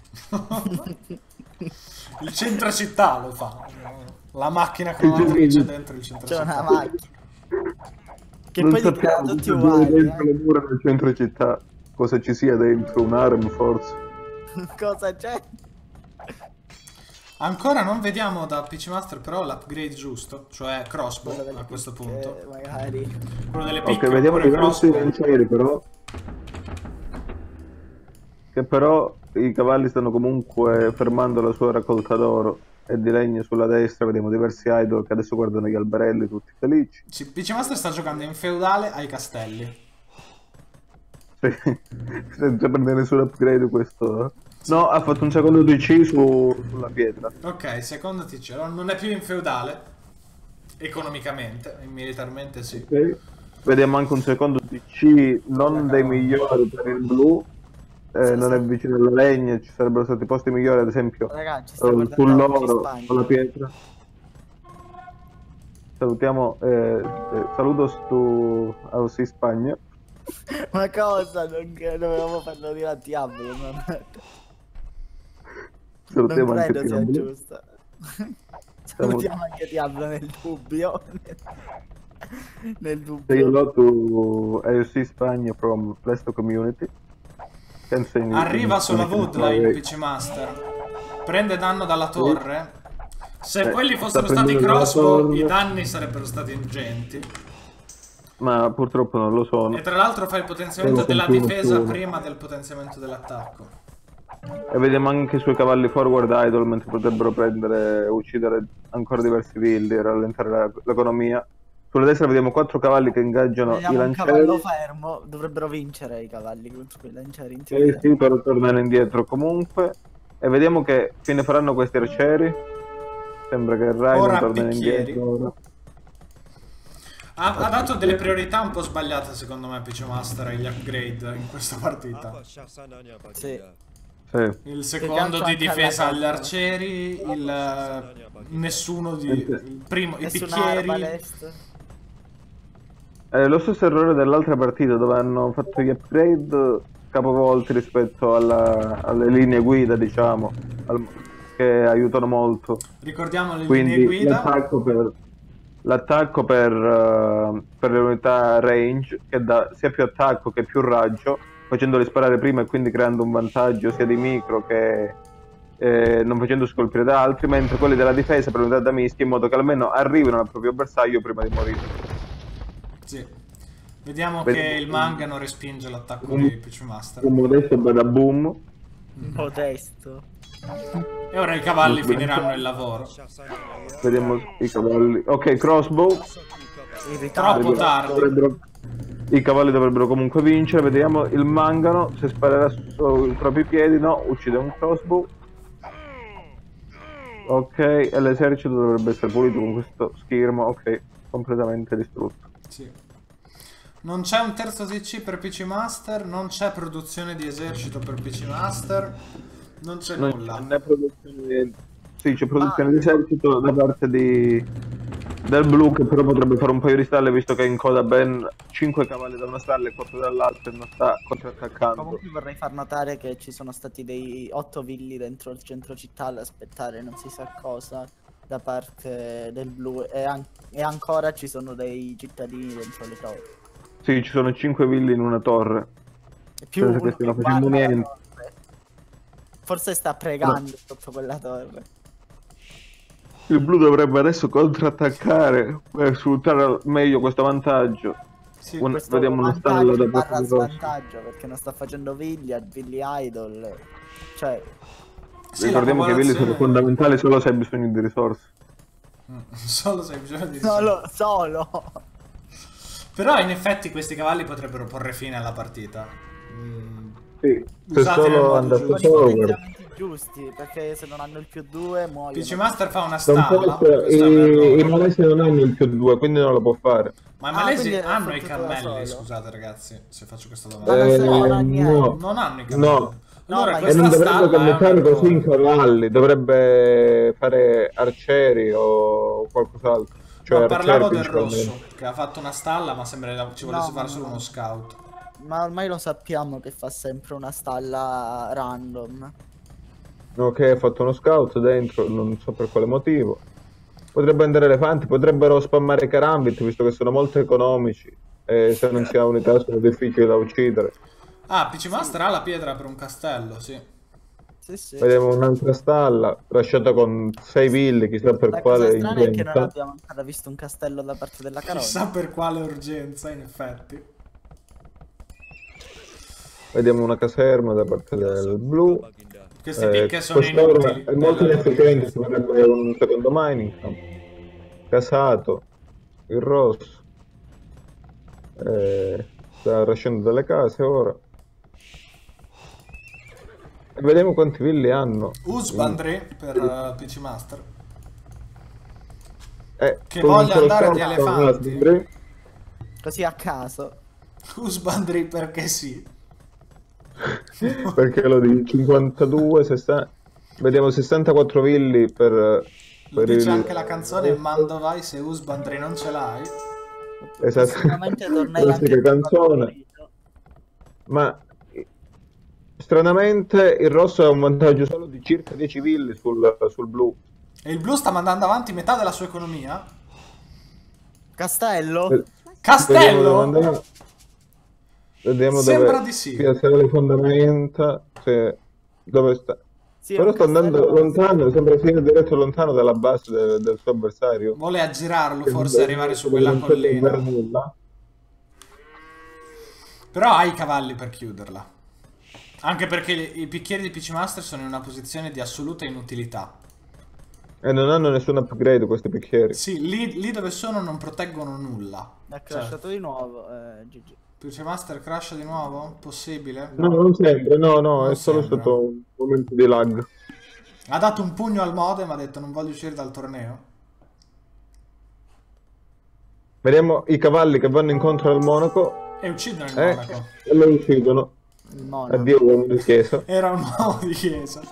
Il centro città lo fa. La macchina con la matrice dentro il centro c'è città. una macchina. Che Non poi li crea sappiamo tutti se uguali. dentro Eh. le mura del centro città cosa ci sia dentro, un harem forse. Cosa c'è? Ancora non vediamo da P C Master però l'upgrade giusto, cioè crossbow Quello delle a questo picche, punto. magari. Quello delle picche Ok, vediamo oppure i grossi crossbow. lancieri però. Che però i cavalli stanno comunque fermando la sua raccolta d'oro e di legno sulla destra, vediamo diversi idol che adesso guardano gli alberelli tutti felici. Sì, P C Master sta giocando in feudale ai castelli. Sì, senza prendere nessun upgrade questo. No, ha fatto un secondo D C su, sulla pietra. Ok, secondo T C, non è più in feudale economicamente, militarmente sì. Ok. Vediamo anche un secondo D C non dei migliori per il blu. Eh, non è vicino alla legna, ci sarebbero stati posti migliori, ad esempio Ragazzi, sta eh, guardando sull'oro anche Spagna. con la pietra. Salutiamo, eh, eh, saludos tu Aussie Spagna. Ma cosa? Non che dovevamo farlo dire a Diablo, non, Salutiamo non anche credo sia Diablo. giusta. Salutiamo anche Diablo nel dubbio. Nel Say dubbio. hello to Aussie Spagna from Presto Community. Can say in- Arriva in- sulla in- Woodline P C Master. Prende danno dalla torre. Se Eh, quelli sta fossero stati prendendo dalla crossbow, torre. i danni sarebbero stati ingenti. Ma purtroppo non lo sono. E tra l'altro fa il potenziamento Devo della continuare difesa solo. prima del potenziamento dell'attacco. E vediamo anche sui cavalli forward idle, mentre potrebbero prendere, uccidere ancora diversi villi e rallentare la- l'economia. Sulla destra vediamo quattro cavalli che ingaggiano Vediamo i un lancieri. cavallo fermo, dovrebbero vincere i cavalli contro quei lancieri in Sì, teoria. sì, però tornare indietro comunque. E vediamo che fine faranno questi arcieri. Sembra che Ora Raiden torni picchieri. indietro. Ora. Ha, ha dato delle priorità un po' sbagliate secondo me P C Master agli upgrade in questa partita. Sì. Sì. Il secondo altro di anche difesa alla agli testa. arcieri, il eh, nessuno di il primo i Nessun picchieri. arbalest. Eh, lo stesso errore dell'altra partita dove hanno fatto gli upgrade capovolti rispetto alla- alle linee guida, diciamo, al- che aiutano molto. Ricordiamo le linee Quindi guida. l'attacco per, l'attacco per, eh, per le unità range che dà sia più attacco che più raggio, facendoli sparare prima e quindi creando un vantaggio sia di micro che eh, non facendo scolpire da altri, mentre quelli della difesa per l'unità da mischia, in modo che almeno arrivino al proprio bersaglio prima di morire. Sì. Vediamo Vedi- che il Mangano respinge l'attacco Un- di P C Master. Un modesto badaboom. Modesto. E ora i cavalli finiranno il lavoro. Vediamo i cavalli. Ok, crossbow. In ritardo. Troppo tardi. Dovrebbero- I cavalli dovrebbero comunque vincere. Vediamo il Mangano se sparerà sui propri piedi. No, uccide un crossbow. Ok, e l'esercito dovrebbe essere pulito con questo schermo. Ok, completamente distrutto. Sì. Non c'è un terzo T C per P C Master, non c'è produzione di esercito per P C Master, non c'è Non nulla. c'è né produzione di... Sì, c'è produzione di esercito da parte di... del blu, che però potrebbe fare un paio di stalle visto che incoda ben cinque cavalli da una stalla e quattro dall'altra e non sta contrattaccando. Comunque vorrei far notare che ci sono stati dei otto villi dentro il centro città ad aspettare non si sa cosa da parte del blu e, an- e ancora ci sono dei cittadini dentro le torri. Sì, ci sono cinque villi in una torre. E più Penso che uno stiano che facendo guarda la niente. torre. Forse sta pregando sotto quella torre. Il blu dovrebbe adesso contrattaccare per sfruttare meglio questo vantaggio. Sì, Un- Questo vediamo una stalla vantaggio da barra parte di Rosso. svantaggio perché non sta facendo villi, ha villi idol. Cioè, sì, Ricordiamo la che i villi sono popolazione- fondamentali solo se hai bisogno di risorse. Mm, Solo se hai bisogno di solo, solo. Però in effetti questi cavalli potrebbero porre fine alla partita. Mm, Sì, se Usate nel solo modo andasse giusto. Con i forward. potenziamenti giusti, perché se non hanno il più due muoiono. P C Master fa una Non stalla, può- questo è un i, I errore. malesi non hanno il più due, quindi non lo può fare. Ma i Ah, malesi quindi è hanno i fatto tutto da cammelli, solo. scusate ragazzi, se faccio questa Ma domanda. non Eh, so, non ha niente. no. Non hanno i cammelli. No. Allora No, ma- E questa non dovrebbe stalla è un commentare così in errore. cavalli, dovrebbe fare arcieri o qualcos'altro. Cioè No, parlavo arcieri del principalmente. rosso, che ha fatto una stalla, ma sembra che ci volesse No, fare no, solo no. uno scout. Ma ormai lo sappiamo che fa sempre una stalla random. Ok, ha fatto uno scout dentro, non so per quale motivo. Potrebbe andare elefanti, potrebbero spammare i carambit, visto che sono molto economici. E se non si ha unità sono difficili da uccidere. Ah, P C Master ha la pietra per un castello, sì. Sì, sì. Vediamo un'altra stalla, lasciata con sei villi, chissà per La quale cosa strana è che non intenta. abbiamo ancora visto un castello da parte della carogna. Chissà per quale urgenza, in effetti. Vediamo una caserma da parte del blu. Questi Eh, picche sono quest'ora inutili. è molto Della- inefficiente, ci vorrebbe un secondo mining camp. Casato, il rosso. Eh, sta rascendo dalle case ora. E vediamo quanti villi hanno. Usbandry per uh, P C Master. Eh, Che con voglia solo andare scout di sono elefanti. Asbury. Così a caso. Usbandry perché sì. Perché lo di cinquantadue, sessanta. Vediamo sessantaquattro villi per, Lo per dice il- anche la canzone Mando vai se Usbandry non ce l'hai. Esatto. Sicuramente tornei Classica anche canzone. Ma stranamente il rosso ha un vantaggio solo di circa dieci villi sul, sul blu. E il blu sta mandando avanti metà della sua economia. Castello? Eh, Vediamo dove Castello! andrà. Vediamo Sembra dove di sì. piazzare le fondamenta. Se... Dove sta? Sì, è Però un sta andando castello, ma- lontano, sembra sia diretto lontano dalla base del, del suo avversario. Vuole aggirarlo, Che forse non- arrivare su che quella non serve per collina. nulla. Però ha i cavalli per chiuderla. Anche perché i picchieri di P C Master sono in una posizione di assoluta inutilità. E non hanno nessun upgrade questi picchieri. Sì, lì, lì dove sono non proteggono nulla. è crashato di nuovo, eh, G G. P C Master crasha di nuovo? Possibile? No, non sempre, no, no, Non è solo sembra. stato un momento di lag. Ha dato un pugno al modem, ha detto non voglio uscire dal torneo. Vediamo i cavalli che vanno incontro al Monaco E uccidono il eh, Monaco. e lo uccidono. Il monaco. Addio uomo di chiesa. Era un uomo di chiesa.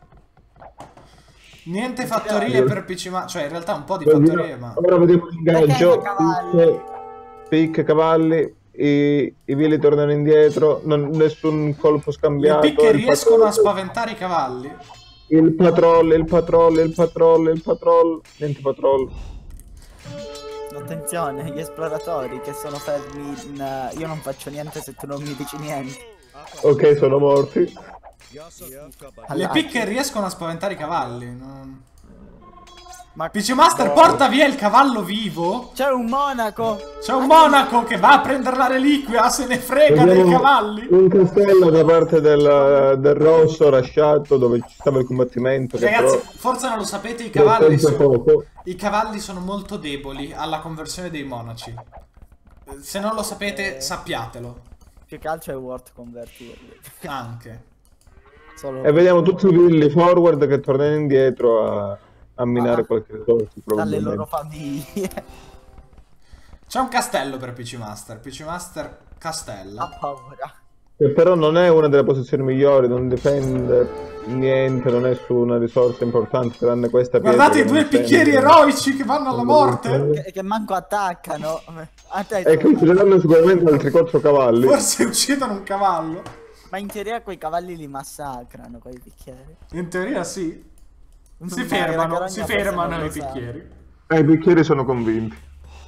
Niente fattorie per P C Master. Cioè in realtà un po' di fattorie, ma... Ora vediamo l'ingaggio. Perché cavalli? Pick, cavalli, i, i vili tornano indietro, non- nessun colpo Le scambiato. picche il riescono a patrol- spaventare i cavalli. Il patrol, il patrol, il patrol, il patrol, niente patrol. Attenzione, gli esploratori che sono fermi in... eh, io non faccio niente se tu non mi dici niente. Ok, sono morti. Le All'altro. picche riescono a spaventare i cavalli. non- Ma P C Master porta via il cavallo vivo. c'è un monaco! C'è un monaco che va a prendere la reliquia, se ne frega dei Vediamo cavalli. un castello da parte del, del rosso lasciato dove ci stava il combattimento. Che Ragazzi, però forse non lo sapete, i però cavalli, senza sono, poco. i cavalli sono molto deboli alla conversione dei monaci. Eh, Se non lo sapete, sappiatelo. Più che altro è worth convertirli. Anche. Solo E vediamo tutti i villi forward che tornano indietro a, a minare Ah. qualche risorsa. dalle loro probabilmente. famiglie. C'è un castello per P C Master. P C Master Ha castella. paura. Che però non è una delle posizioni migliori, non difende niente, non è su una risorsa importante, tranne questa pietra Guardate i che due non picchieri sembra- eroici che vanno alla morte. Che, che manco attaccano. A te, E che uccideranno sicuramente altri quattro cavalli. Forse uccidono un cavallo. ma in teoria quei cavalli li massacrano, quei bicchieri. In teoria sì. Si Ma la fermano, carogna si forse fermano non i lo sa. picchieri. Eh, i bicchieri sono convinti.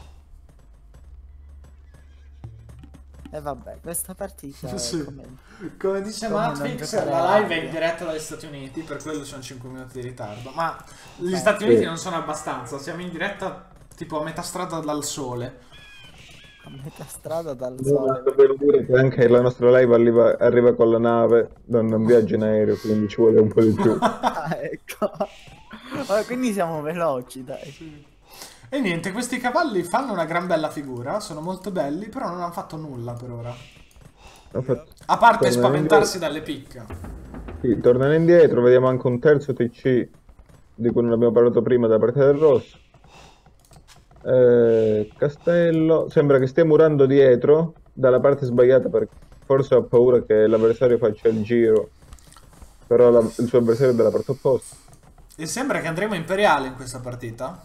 E vabbè, questa partita Sì. è come... Come dice Come non Matrix, giocare la a live è in rabbia. diretta dagli Stati Uniti, per quello sono cinque minuti di ritardo. Ma gli Eh, Stati Uniti sì. non sono abbastanza, siamo in diretta tipo a metà strada dal sole. a metà strada dal No, sole. dobbiamo dire che anche la nostra live arriva, arriva con la nave, non un viaggio in aereo, quindi ci vuole un po' di più. Ah, ecco. Vabbè, quindi siamo veloci, dai. E niente, questi cavalli fanno una gran bella figura, sono molto belli, però non hanno fatto nulla per ora. Ha fatto- A parte Tornano spaventarsi dalle picche. Sì, tornano indietro, vediamo anche un terzo T C di cui non abbiamo parlato prima da parte del rosso. Eh, castello, sembra che stia murando dietro dalla parte sbagliata perché forse ha paura che l'avversario faccia il giro, però la- il suo avversario è dalla parte opposta. E sembra che andremo imperiale in questa partita.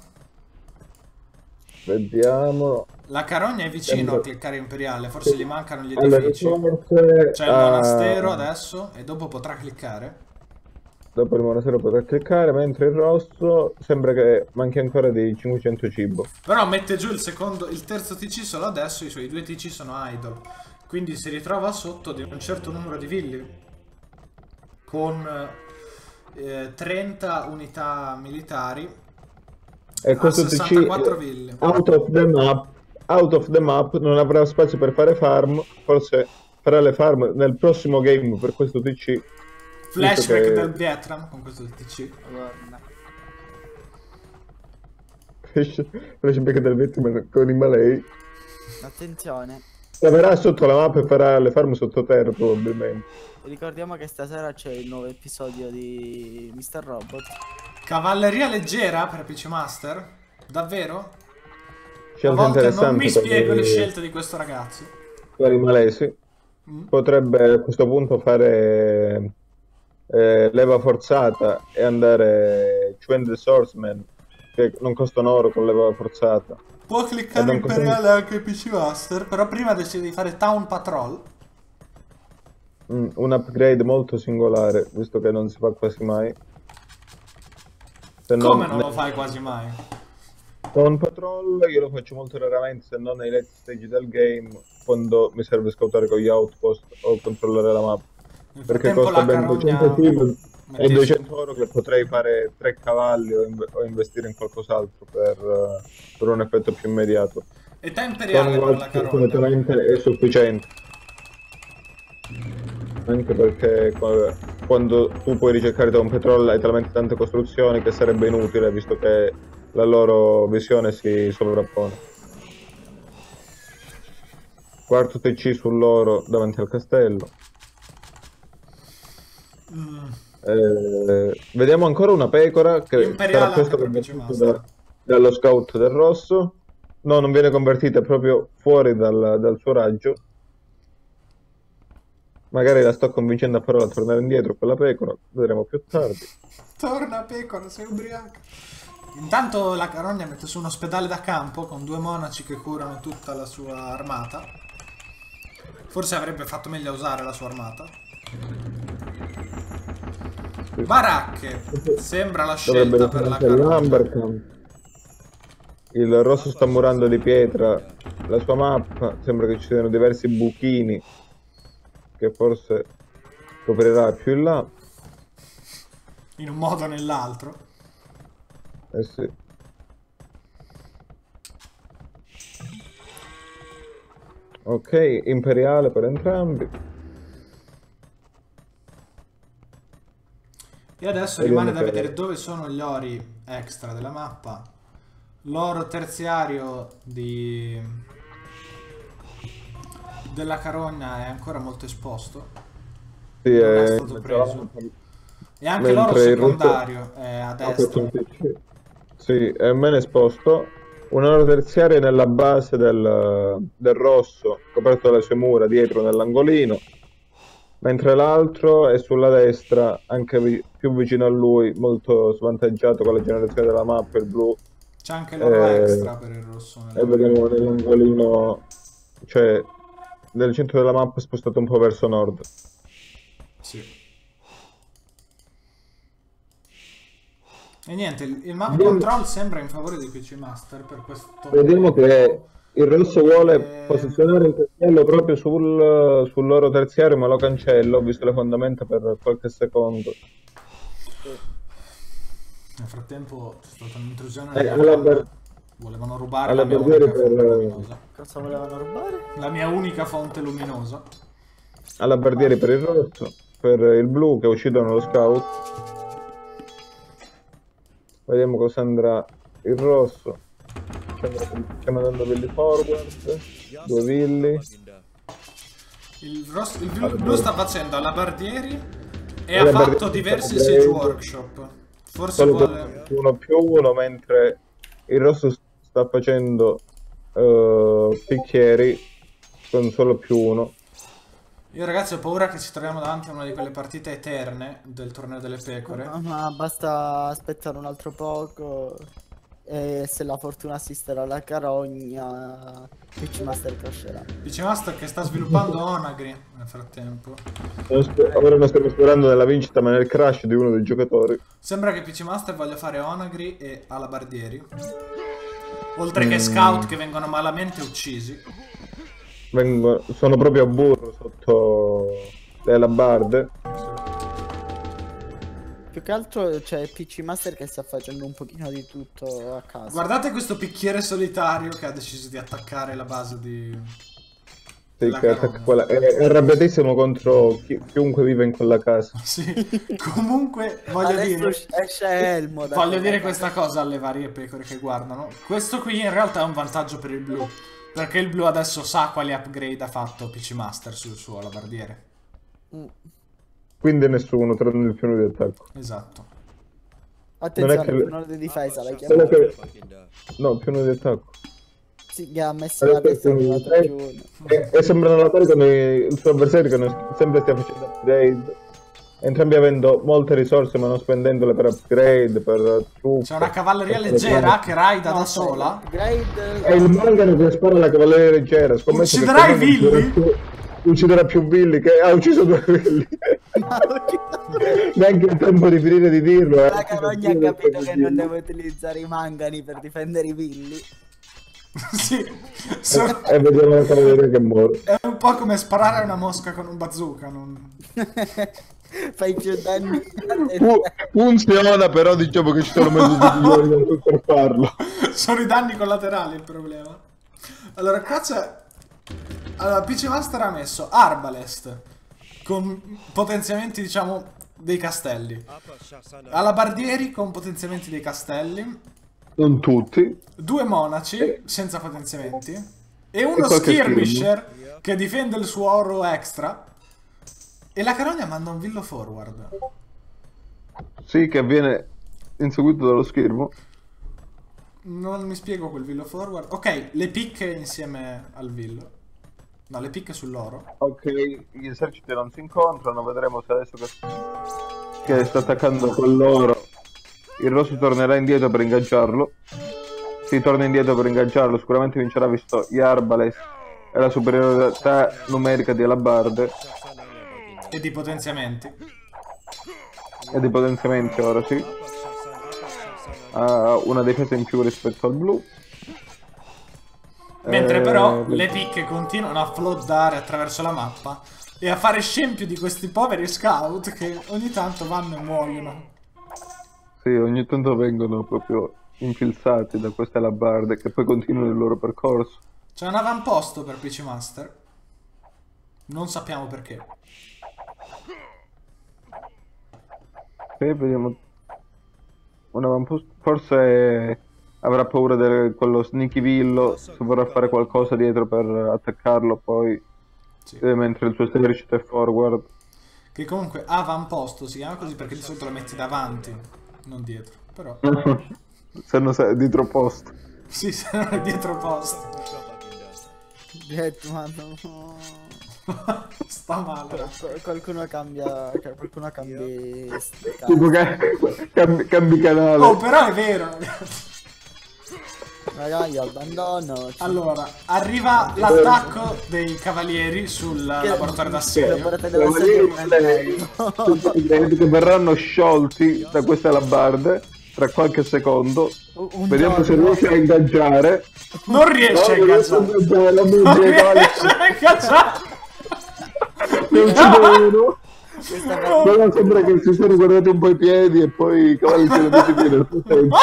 Vediamo. La carogna è vicino Sembra- a cliccare imperiale, forse gli mancano gli Alle edifici. risorse, C'è il ah, monastero adesso e dopo potrà cliccare. dopo il monastero potrà cliccare, mentre il rosso sembra che manchi ancora di cinquecento cibo. Però mette giù il secondo, il terzo T C solo adesso, i suoi due T C sono idle. Quindi si ritrova sotto di un certo numero di villi. Con eh, trenta unità militari E a questo T C sessantaquattro villi. out of the map, out of the map non avrà spazio per fare farm, forse farà le farm nel prossimo game per questo T C. Flashback che- del Vietnam con questo T C. Madonna. Flashback del Vietnam con i Malay. Attenzione. Lavorerà sotto la mappa e farà le farm sottoterra probabilmente. Ricordiamo che stasera c'è il nuovo episodio di mister Robot. Cavalleria leggera per P C Master? Davvero? A Scelta volte non interessante mi spiego per le i- scelte di questo ragazzo. per i malesi. Mm. Potrebbe a questo punto fare eh, leva forzata e andare Twin Swordsman, che non costano oro con leva forzata. Può cliccare non imperiale anche P C Master, però prima decide di fare Town Patrol. Mm, un upgrade molto singolare, visto che non si fa quasi mai. Se Come non ne- lo fai quasi mai? Town Patrol io lo faccio molto raramente, se non nei late stage del game, quando mi serve scoutare con gli outpost o controllare la mappa. Nel Perché frattempo costa la ben carogna... duecento cibo e mettessi- duecento oro che potrei fare tre cavalli o, inve- o investire in qualcos'altro per, eh, per un effetto più immediato. Età Con imperiale per la Watch carogna. fortunatamente è sufficiente. Anche perché qua- quando tu puoi ricercare da un petrolio hai talmente tante costruzioni che sarebbe inutile, visto che la loro visione si sovrappone. Quarto T C sull'oro davanti al castello. Mm. Eh, vediamo ancora una pecora che Imperiale sarà presto anche per P C convertita Master. da- dallo scout del rosso. No, non viene convertita, è proprio fuori dal, dal suo raggio. Magari la sto convincendo a parola a tornare indietro quella pecora, vedremo più tardi. Torna pecora, sei ubriaca. Intanto la carogna mette su un ospedale da campo con due monaci che curano tutta la sua armata. Forse avrebbe fatto meglio a usare la sua armata. Baracche. Sembra la Dovrebbe scelta per la essere carogna. l'Ambercamp. Il rosso sta murando di pietra la sua mappa, sembra che ci siano diversi buchini che forse coprirà più in là. In un modo o nell'altro. Eh sì. Ok, imperiale per entrambi. E adesso Vediamo rimane da che- vedere dove sono gli ori extra della mappa. L'oro terziario di... della carogna è ancora molto esposto. Sì, Non è è stato preso. E anche Mentre l'oro il rosso- secondario è a destra. Sì, è meno esposto. Un oro terziario nella base del, del rosso, coperto dalle sue mura, dietro nell'angolino. Mentre l'altro è sulla destra, anche vi- più vicino a lui, molto svantaggiato con la generazione della mappa, il blu. C'è anche l'oro Eh, extra per il rosso. nella- E vediamo nell'angolino, cioè nel centro della mappa spostato un po' verso nord. Sì. E niente, il, il map Vediamo- control sembra in favore di P C Master per questo. Vediamo che il rosso vuole Eh. posizionare il castello proprio sul, sull'oro terziario, ma lo cancello, ho visto le fondamenta per qualche secondo. Nel frattempo c'è stata un'intrusione Eh, nella alla camera. bar- Volevano rubare alla la mia barriera unica fonte per- luminosa. Cosa volevano rubare? La mia unica fonte luminosa. Alabardieri per il rosso, per il blu che è uscito nello scout. Vediamo cosa andrà il rosso. Stiamo andando villi forward, due villi. Il, rosso, il blu, blu sta facendo alabardieri e ha Alabardieri fatto diversi per siege Blade. workshop. Forse Solo vuole... per uno più uno, mentre il rosso sta facendo eh, picchieri con solo più uno. Io ragazzi ho paura che ci troviamo davanti a una di quelle partite eterne del torneo delle pecore. Ma, ma basta aspettare un altro poco. E se la fortuna assisterà alla carogna, P C Master crasherà. P C Master che sta sviluppando Onagri nel frattempo. Ora non stiamo sperando nella vincita, ma nel crash di uno dei giocatori. Sembra che P C Master voglia fare Onagri e alabardieri. Oltre che scout che vengono malamente uccisi. Vengo- sono proprio a burro sotto le alabarde. Più che altro c'è P C Master che sta facendo un pochino di tutto a casa. Guardate questo picchiere solitario che ha deciso di attaccare la base di... Sì, La che carogna. attacca quella- è, è arrabbiatissimo contro chi- chiunque vive in quella casa. Sì, comunque voglio Adesso dire... esce Elmo. da Voglio quella dire casa. questa cosa alle varie pecore che guardano. Questo qui in realtà è un vantaggio per il blu. Perché il blu adesso sa quali upgrade ha fatto P C Master sul suo alabardiere. Mm. Quindi nessuno, tranne il piano di attacco. Esatto. Attenzione, Non è che- non è di difesa l'hai Solo chiamato. che... No, piano di attacco. Sì, che ha messo la Adesso testa è più un- più uno. E, e sembrano notare come il suo avversario che non- sempre stia facendo upgrade. Entrambi avendo molte risorse ma non spendendole per upgrade, per truppe. C'è una cavalleria leggera che raida da sola. Grade. È il mangano che spara alla cavalleria leggera. Scommetto che Ucciderà i questo villi? ucciderà più- Ucciderà più villi, che ha ucciso due villi. Neanche il tempo di finire di dirlo. eh. La carogna ha capito che non deve utilizzare i mangani per difendere i villi. Sì. So- E vediamo la cavalleria che muore. è un po' come sparare a una mosca con un bazooka. Non... Fai più danni. Fu- funziona, però diciamo che ci sono mezzo milioni per farlo. Sono i danni collaterali il problema. Allora qua c'è... Allora P C Master ha messo Arbalest, con potenziamenti, diciamo, dei castelli. Alabardieri con potenziamenti dei castelli. Non tutti. Due monaci senza potenziamenti. E uno E qualche skirmisher che difende il suo oro extra. E la carogna manda un villo forward. Sì, che avviene inseguito dallo schermo. Non mi spiego quel villo forward. Ok, le picche insieme al villo. No, le picche sull'oro. Ok, gli eserciti non si incontrano, vedremo se adesso che, che sta attaccando con loro il rosso tornerà indietro per ingaggiarlo. Si torna indietro per ingaggiarlo, sicuramente vincerà visto gli arbalest e la superiorità numerica di alabarde. E di potenziamenti. E di potenziamenti ora sì. Ha una difesa in più rispetto al blu. Mentre Eh, però le picche continuano a floddare attraverso la mappa e a fare scempio di questi poveri scout che ogni tanto vanno e muoiono. Sì, ogni tanto vengono proprio infilzati da queste alabarde che poi continuano il loro percorso. C'è un avamposto per P C Master. Non sappiamo perché. E vediamo. Un avamposto. Forse avrà paura di quello sneaky villo. Se vorrà fare qualcosa dietro per attaccarlo, poi. Sì. eh, mentre il suo esercito è forward. Che comunque avamposto si chiama così perché di solito lo metti davanti, non dietro. Però Se non sei dietro posto. sì, se non è dietro posto. Detto, ma no. Sta male. Qual- Qualcuno cambia. cioè, Qualcuno cambia. Tipo che cambi, cambi canale. Oh, però è vero, ragazzi. Ragazzi, io abbandono. Allora, arriva l'attacco dei cavalieri sul Che- laboratorio che d'assedio. laboratorio d'assedio non è Che verranno sciolti da queste alabarde tra qualche secondo. Un- un Vediamo se giorno. riesce a ingaggiare. Non riesce a No, non riesce a ingaggiare. ingaggiare, la Non medievale. riesce a ingaggiare. Ne uccide uno. Questa Però sembra che si siano guardati un po' i piedi e poi i cavalli si sono messi piedi al frattempo.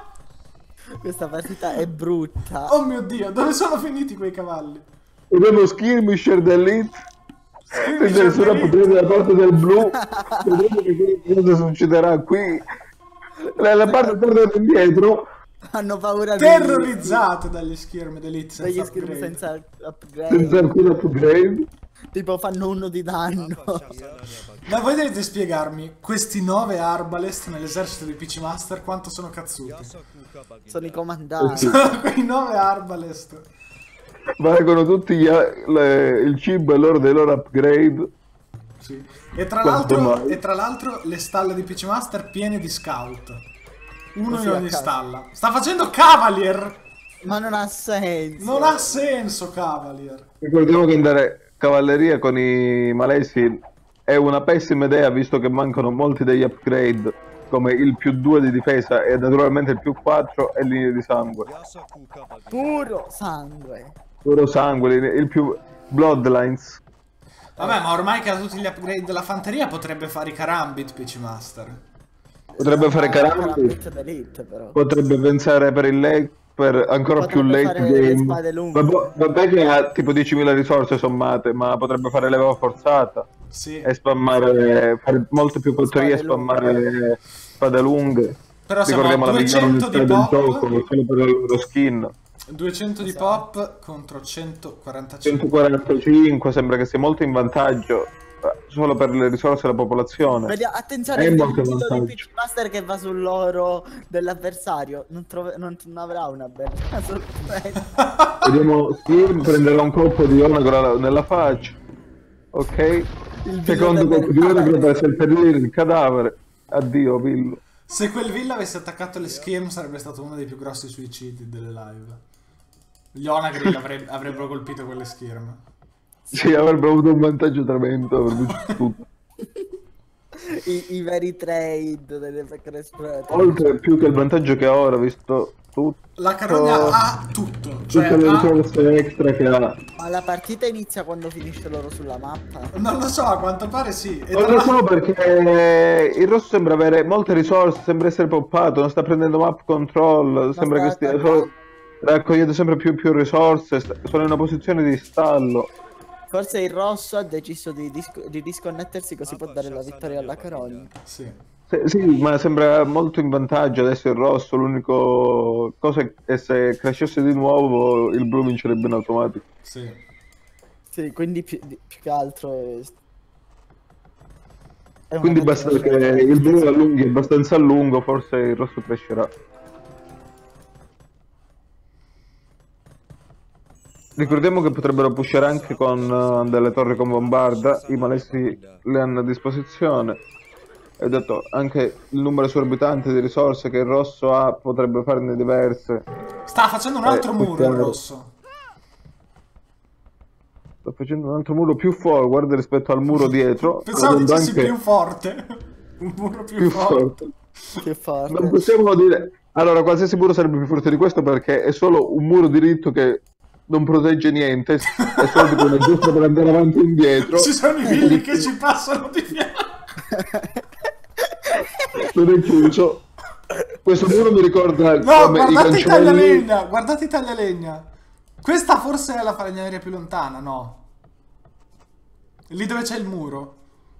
Questa partita è brutta. Oh mio Dio, dove sono finiti quei cavalli? Vediamo skirmisher d'elite. Senza nessuna potenza da parte del blu. Vedremo che cosa succederà qui. La, la parte torna indietro. Hanno paura di Terrorizzate dagli skirm d'elite dagli senza schermi upgrade. senza Senza upgrade. alcun upgrade. Tipo fanno uno di danno. Ma voi dovete spiegarmi questi nove arbalest nell'esercito di P C Master quanto sono cazzuti. Sono i comandanti. Sono quei nove arbalest. Valgono tutti gli, le, il cibo e l'oro dei loro upgrade. Sì. E tra Quanto l'altro mai? e tra l'altro le stalle di P C Master piene di scout. Uno Così in a ogni caso. stalla. Sta facendo Cavalier! Ma non ha senso. Non ha senso Cavalier. Ricordiamo che andare cavalleria con i malesi è una pessima idea visto che mancano molti degli upgrade come il più due di difesa e naturalmente il più quattro e linee di sangue. Puro sangue. Puro sangue, il più bloodlines. Vabbè, ma ormai che ha tutti gli upgrade della fanteria potrebbe fare i Karambit P C Master. Potrebbe fare Ah, Karambit, Karambit d'Elite, però. potrebbe pensare per il late, per ancora più Potrebbe late fare le game. spade lunghe. Vabbè, vabbè che ha tipo diecimila risorse sommate, ma potrebbe fare leva forzata Sì. e spammare, fare molte più fattorie e Spade lunghe. spammare spade lunghe. Però siamo Ricordiamo a la migliore duecento di unità del pop. gioco solo per il loro skin. duecento di pop contro centoquarantacinque. centoquarantacinque sembra che sia molto in vantaggio eh, solo per le risorse della popolazione. Vediamo, attenzione, È il molto tiro di vantaggio. P C Master che va sull'oro dell'avversario. Non, trove- non, non avrà una bella sorpresa. Vediamo Skin prenderà un colpo di Onagro nella faccia. Ok. Il Secondo villo colpo di del Onagro cadavere. per seppellire il cadavere. Addio Villo. Se quel Villa avesse attaccato le schirm sarebbe stato uno dei più grossi suicidi delle live. Gli Onagri avre- avrebbero colpito quelle schirm. Sì, avrebbe avuto un vantaggio tremendo, avrebbe ucciso tutto. I, I veri trade delle pecore esplorate. Oltre più che il vantaggio che ha ora, visto tutto. La carogna ha tutto. Cioè Tutte le ha... risorse extra che ha. Ma la partita inizia quando finisce loro sulla mappa. Non lo so, a quanto pare sì. E Non tra lo l'altro- so perché il rosso sembra avere molte risorse, sembra essere poppato, non sta prendendo map control, sembra sta che stia attaccando. solo raccogliendo sempre più più risorse, sta- sono in una posizione di stallo. Forse il rosso ha deciso di, disco- di disconnettersi così può dare la vittoria alla Carogna. Sì. Sì, sì, ma sembra molto in vantaggio adesso il rosso. L'unico cosa è che se crescesse di nuovo il blu vincerebbe in automatico. Sì. Sì, quindi più, di- più che altro è... è una Quindi basta che cattiva il blu scelta. allunghi abbastanza a lungo, forse il rosso crescerà. Ricordiamo che potrebbero pushare anche con uh, delle torri con bombarda, i malessi le hanno a disposizione. E detto anche il numero esorbitante di risorse che il rosso ha potrebbe farne diverse. Sta facendo un altro Eh, muro il chiaro. rosso. Sto facendo un altro muro più forward rispetto al muro dietro. Pensavo avendo dicessi anche più forte. Un muro più, più forte. forte. Più forte. Non possiamo dire... Allora, qualsiasi muro sarebbe più forte di questo perché è solo un muro diritto che non protegge niente, è solo tipo una giusta per andare avanti e indietro. Ci sono i villi che ci passano di fianco. Non è chiuso. Questo muro mi ricorda No, come i guardate i cancelli. taglialegna, guardate i taglialegna. Questa forse è la falegnameria più lontana, no? Lì dove c'è il muro.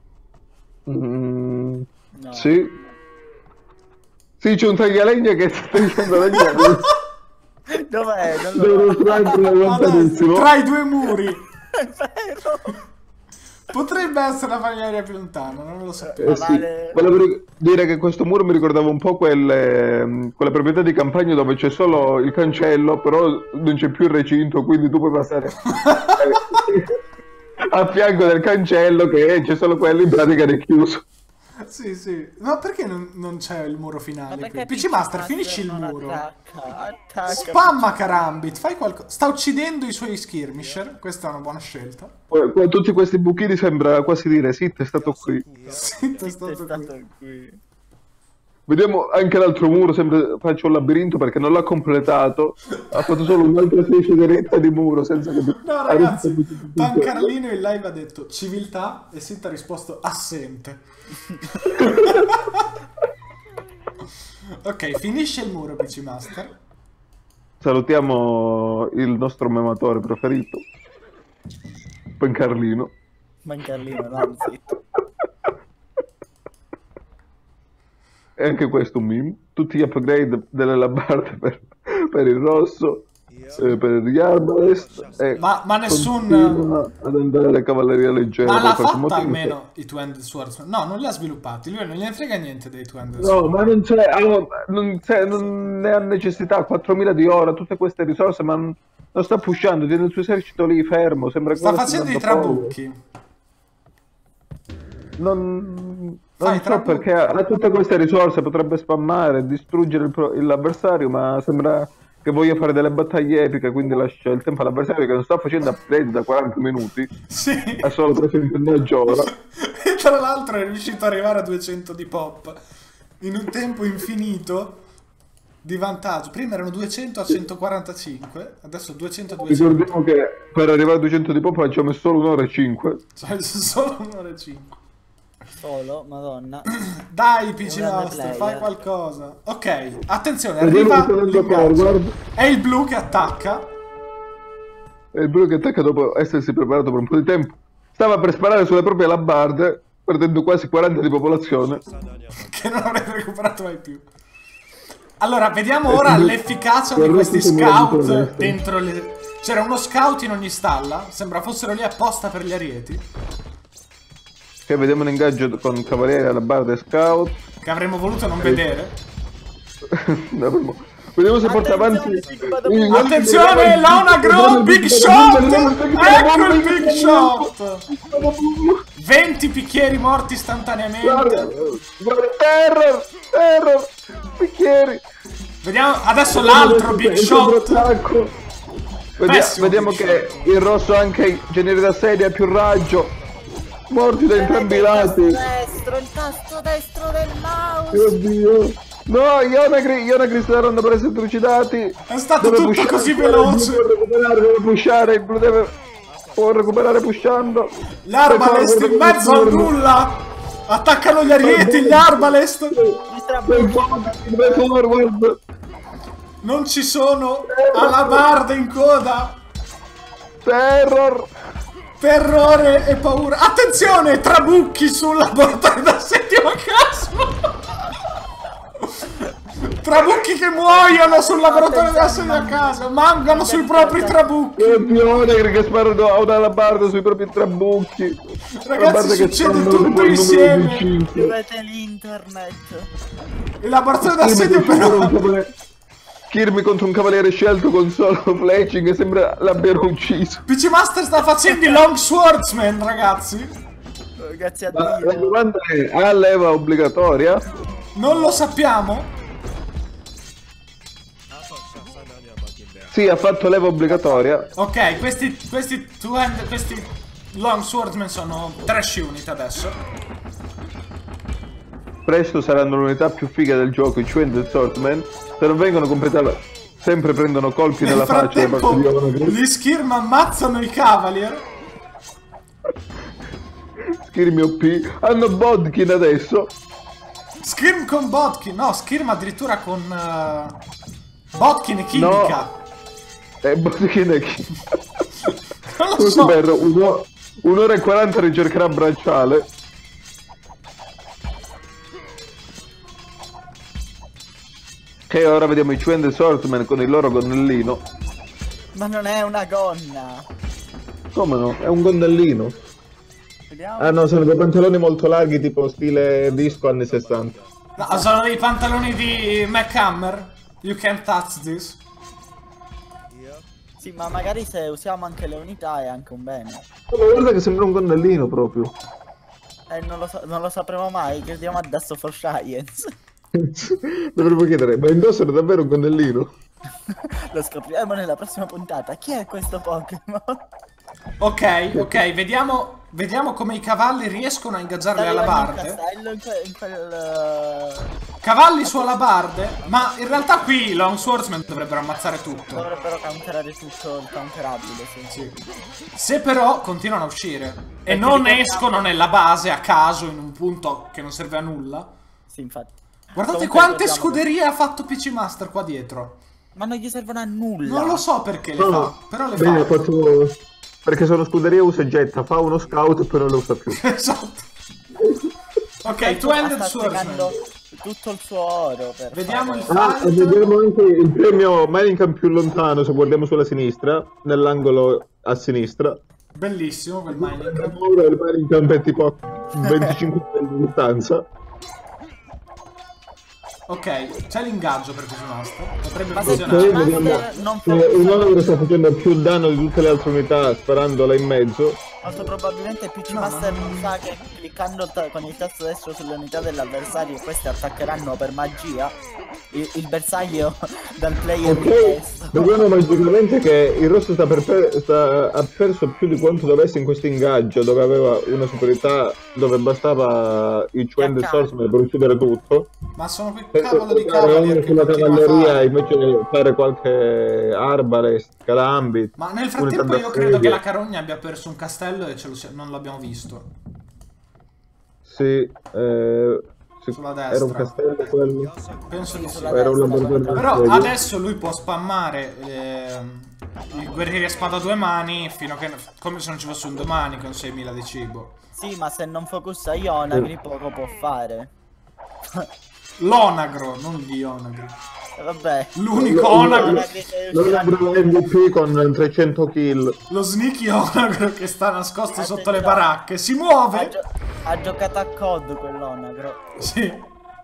Mm, No. Sì. Sì, c'è un taglialegna che sta dicendo legna. Dov'è? Non lo... Devo mostrarlo Adesso, lontanissimo. tra i due muri. È vero. Potrebbe essere la falegnameria più lontana, non lo sapevo. Eh, sì. vale- Volevo ri- dire che questo muro mi ricordava un po' quelle, quelle proprietà di campagna dove c'è solo il cancello, però non c'è più il recinto, quindi tu puoi passare a fianco del cancello che c'è solo quello, in pratica è chiuso. Sì, sì. Ma perché non, non c'è il muro Ma finale perché qui? P C Master, finisci il non muro. Attacca, attacca. Spamma Karambit, fai qualcosa. Sta uccidendo i suoi skirmisher. Questa è una buona scelta. Poi, con tutti questi buchini sembra quasi dire Sit è stato qui. Sì, è È stato stato qui. qui. Vediamo anche l'altro muro, sempre faccio un labirinto perché non l'ha completato, ha fatto solo un'altra specie di retta di muro senza che... No ragazzi, Pancarlino in live ha detto civiltà e Sit ha risposto assente. Ok, finisce il muro P C Master. Salutiamo il nostro mematore preferito, Pancarlino. Mancarlino, no, zitto. E anche questo un meme. Tutti gli upgrade delle labarde per, per il rosso, eh, per gli arbalest. E Ma, ma nessun... continua ad andare alle cavallerie leggere. Ma per l'ha qualche fatta motivo. almeno i Two-Handed Swordsman? No, non li ha sviluppati. Lui non gliene frega niente dei Two-Handed Swordsman. No, ma non c'è, allora, non, c'è- non ne ha necessità. quattromila di ora, tutte queste risorse, ma non, non sta pushando. Tiene il suo esercito lì fermo. Sembra Sta che facendo i andando poco. trabucchi. Non, Fai non so trabucchi. perché ha, ha tutte queste risorse, potrebbe spammare, distruggere il pro- l'avversario, ma sembra che voglia fare delle battaglie epiche, quindi lascia il tempo all'avversario che non sta facendo upgrade da quaranta minuti, Sì. ha solo preso in mezz'ora. E tra l'altro è riuscito ad arrivare a duecento di pop in un tempo infinito di vantaggio. Prima erano duecento a centoquarantacinque, adesso duecento a duecento. Ricordiamo che per arrivare a duecento di pop ci ha messo solo un'ora e cinque. Cioè solo un'ora e cinque. Solo, madonna. Dai P C Grande Master, player. fai qualcosa. Ok, attenzione, Vediamo arriva se non l'ingaggio. forward. È il blu che attacca. E il blu che attacca dopo essersi preparato per un po' di tempo. Stava per sparare sulle proprie labarde, perdendo quasi quaranta di popolazione. Che non avrebbe recuperato mai più. Allora, vediamo ora l'efficacia di questi scout dentro le... C'era uno scout in ogni stalla, sembra fossero lì apposta per gli arieti, Che vediamo un ingaggio con cavalieri alla barda e scout. che avremmo voluto non vedere. No, avremo- Vediamo se porta avanti. Attenzione, Attenzione, Launa Grow, big shot! Ecco il big shot! venti picchieri morti istantaneamente. Guarda, guarda, terror, terror, bicchieri. Vediamo adesso l'altro big Il shot. contrattacco. Vedia- Pessimo vediamo big che il rosso anche i generi da sedia più raggio. Morti da entrambi i il tasto lati. destro, il tasto destro del mouse. Oddio. No, Ionagri, Ionagri saranno presi e trucidati. È stato Deve tutto pushare, così il blu veloce. Può recuperare, deve pushare, il blu deve... Può recuperare pushando. L'arbalest in mezzo al nulla. Attaccano gli arieti, gli arbalest. Vai forward. Non ci sono alabarde in coda. Terror. Terrore e paura. Attenzione, trabucchi sul laboratorio d'assedio a caso. Trabucchi che muoiono sul laboratorio d'assedio a casa. Mancano sui propri trabucchi. Campione che sparano a una alabarda sui propri trabucchi. Ragazzi, succede tutto insieme. Chiudete l'internet. Il laboratorio d'assedio però. Kirby contro un cavaliere scelto con solo fletching che sembra l'abbiano ucciso. P C Master sta facendo i Long Swordsman, ragazzi. Grazie a Ma la Dio. domanda è, ha leva obbligatoria? Non lo sappiamo. Sì, ha fatto leva obbligatoria. Ok, questi questi two hand, questi Long Swordsman sono trash unit adesso. Presto saranno l'unità più figa del gioco, i Two-Handed Swordsman. Se non vengono completati, sempre prendono colpi Nel nella faccia da frattempo parte di Onagri. gli Skirm ammazzano i Cavalier. Skirmi O P. Hanno Bodkin adesso. Skirm con Bodkin, no, Skirm addirittura con uh, Bodkin e chimica. E Bodkin è chi? Non lo Scusi, so. per uno- un'ora e quaranta ricercherà bracciale. E ora vediamo i Two-Handed Swordsman con il loro gonnellino. Ma non è una gonna. Come no? È un gonnellino. Vediamo. Ah no, sono dei pantaloni molto larghi tipo stile disco anni sessanta. No, sono dei pantaloni di McHammer. You can't touch this. Sì, ma magari se usiamo anche le unità è anche un bene. Ma guarda che sembra un gonnellino proprio. Eh, non lo, so, non lo sapremo mai, chiediamo a Dasso for Science. Dovremmo chiedere, ma indossano davvero un gonnellino? Lo scopriremo nella prossima puntata. Chi è questo Pokémon? Ok, ok, vediamo, vediamo come i cavalli riescono a ingaggiare le alabarde. In quel, in quel uh, Cavalli su alabarde, ma in realtà qui i Long Swordsman dovrebbero ammazzare tutto. dovrebbero counterare tutto il counterabile, sì. Sì. Se però continuano a uscire e non escono nella base a caso in un punto che non serve a nulla. Sì, infatti. Guardate Comunque quante ricordiamo scuderie ha fatto P C Master qua dietro. Ma non gli servono a nulla. Non lo so perché le No, fa, però le bene, fa. faccio... Perché sono scuderia usa e getta, fa uno scout e però non lo usa più. Esatto. Ok, Tanto Two-Handed sta Swordsman. sprecando tutto il suo oro per Vediamo fare- il Ah, e fight. vediamo anche il premio Minecamp più lontano, se guardiamo sulla sinistra, nell'angolo a sinistra. Bellissimo quel mining. Ora il Minecamp è tipo a venticinque metri di distanza. Ok, c'è l'ingaggio per P C Master. Potrebbe Ma se funzionare. P C vediamo. Master non fa Eh, un ogro sta facendo più danno di tutte le altre unità sparandola in mezzo. molto probabilmente P C No, Master no, no. non sa che cliccando ta- con il tasto destro sulle unità dell'avversario queste attaccheranno per magia il, il bersaglio dal player Ok, richiesto. vediamo magicamente che il rosso sta per per- sta- ha perso più di quanto dovesse in questo ingaggio, dove aveva una superiorità, dove bastava il Two-Handed Swordsman per uccidere tutto. Ma sono quei Penso cavolo di che cavalier che sulla continua a cavalleria fare. invece di fare qualche arbalest, calambit. Ma nel unità frattempo io d'assedio. credo che la carogna abbia perso un castello e ce lo sia- non l'abbiamo visto. Sì, eh, sì, Sulla era un destra. castello quello. Penso di sì. Sulla Era un destra, laboratorio Però d'assedio. adesso lui può spammare ehm, i guerrieri a spada a due mani fino a che, come se non ci fosse un domani con seimila di cibo. Sì, ma se non focussa Ionagri poco può fare. L'onagro, non gli onagri. E vabbè. L'unico onagro. Ionagri deve Non uscire avrà l'M V P con trecento kill. Lo sneaky onagro che sta nascosto sotto le Attenzione. baracche. Si Ha, muove! gio- ha giocato a C O D quell'onagro. Sì.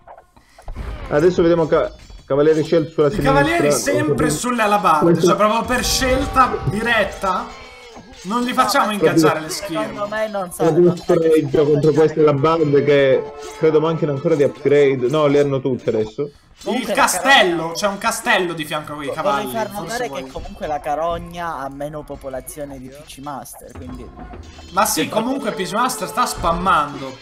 Adesso vediamo ca cavalieri scelti sulla I sinistra. cavalieri sempre sulle alabarde, Questo- cioè proprio per scelta diretta. Non li facciamo ingaggiare le Secondo skill. me non sa. È uno non sa che sfregio contro queste alabarde che credo manchino ancora di upgrade. No, le hanno tutte adesso. Il Comunque la castello, c'è un castello di fianco a quei Vorrei cavalli. far forse notare vuoi- che comunque la carogna ha meno popolazione di P C Master, quindi... Ma sì, comunque P C Master sta spammando.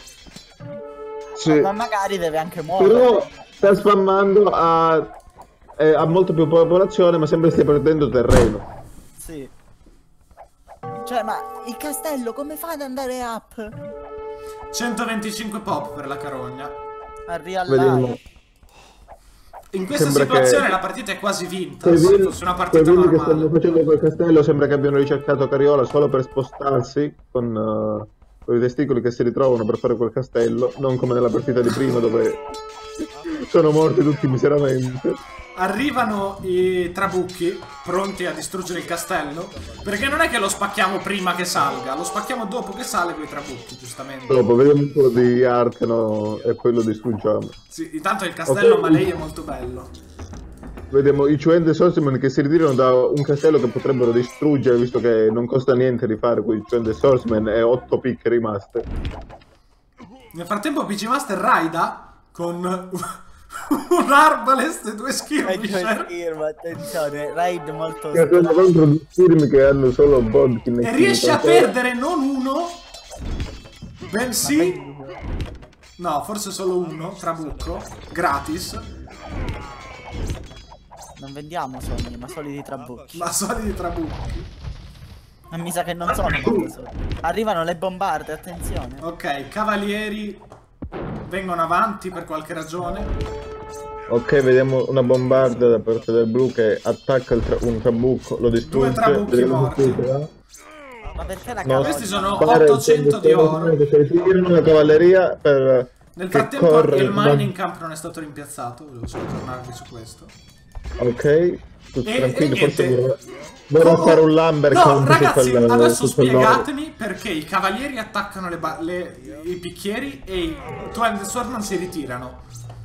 Sì. Ma magari deve anche muovere. Però sta spammando a... eh, ha molto più popolazione, ma sembra stia perdendo terreno. Sì. Cioè, ma il castello come fa ad andare up? centoventicinque pop per la carogna. A real Vediamo. life. In questa Sembra situazione che- la partita è quasi vinta. Quei Se villi, fosse una quei partita villi che stanno normale. facendo quel castello sembra che abbiano ricercato Cariola solo per spostarsi con, uh, con i testicoli che si ritrovano per fare quel castello, non come nella partita di prima dove sono morti tutti miseramente. Arrivano i trabucchi pronti a distruggere il castello. Perché non è che lo spacchiamo prima che salga, lo spacchiamo dopo che sale con i trabucchi, giustamente. Dopo vediamo un po' di arte, no? E poi lo distruggiamo. Sì, intanto il castello Ok. Malay è molto bello. Vediamo i Chuende Swordsman che si ritirano da un castello che potrebbero distruggere, visto che non costa niente rifare quei Chuende Swordsman e otto picche rimaste. Nel frattempo P C Master raida con un arbalest e due Raid skirmisher. Skirm, attenzione, raid molto Che sono contro due firmi che hanno solo Bodkin E riesce a perdere non uno, bensì... No, forse solo uno, trabucco, gratis, Non vendiamo sogni, ma soliti trabucchi. ma solidi trabucchi. Ma mi sa che non sono molto soldi. Arrivano le bombarde, attenzione. Ok, cavalieri vengono avanti per qualche ragione. Ok, vediamo una bombarda da parte del blu che attacca il tra un trabucco, lo distrugge. Due trabucchi Vediamo morti. se supera. Ma perché la No, carogna? Questi sono Pare ottocento di oro. che si ritirano la cavalleria per Nel che frattempo corre il da- mining camp non è stato rimpiazzato, volevo solo tornarvi su questo. Ok, tutti E- tranquilli, e forse niente. vorrò, vorrò Oh, fare un lumber no, count ragazzi, su quel- adesso su quel loro. spiegatemi perché i cavalieri attaccano le ba- le- i picchieri e i Twelve Swordman si ritirano.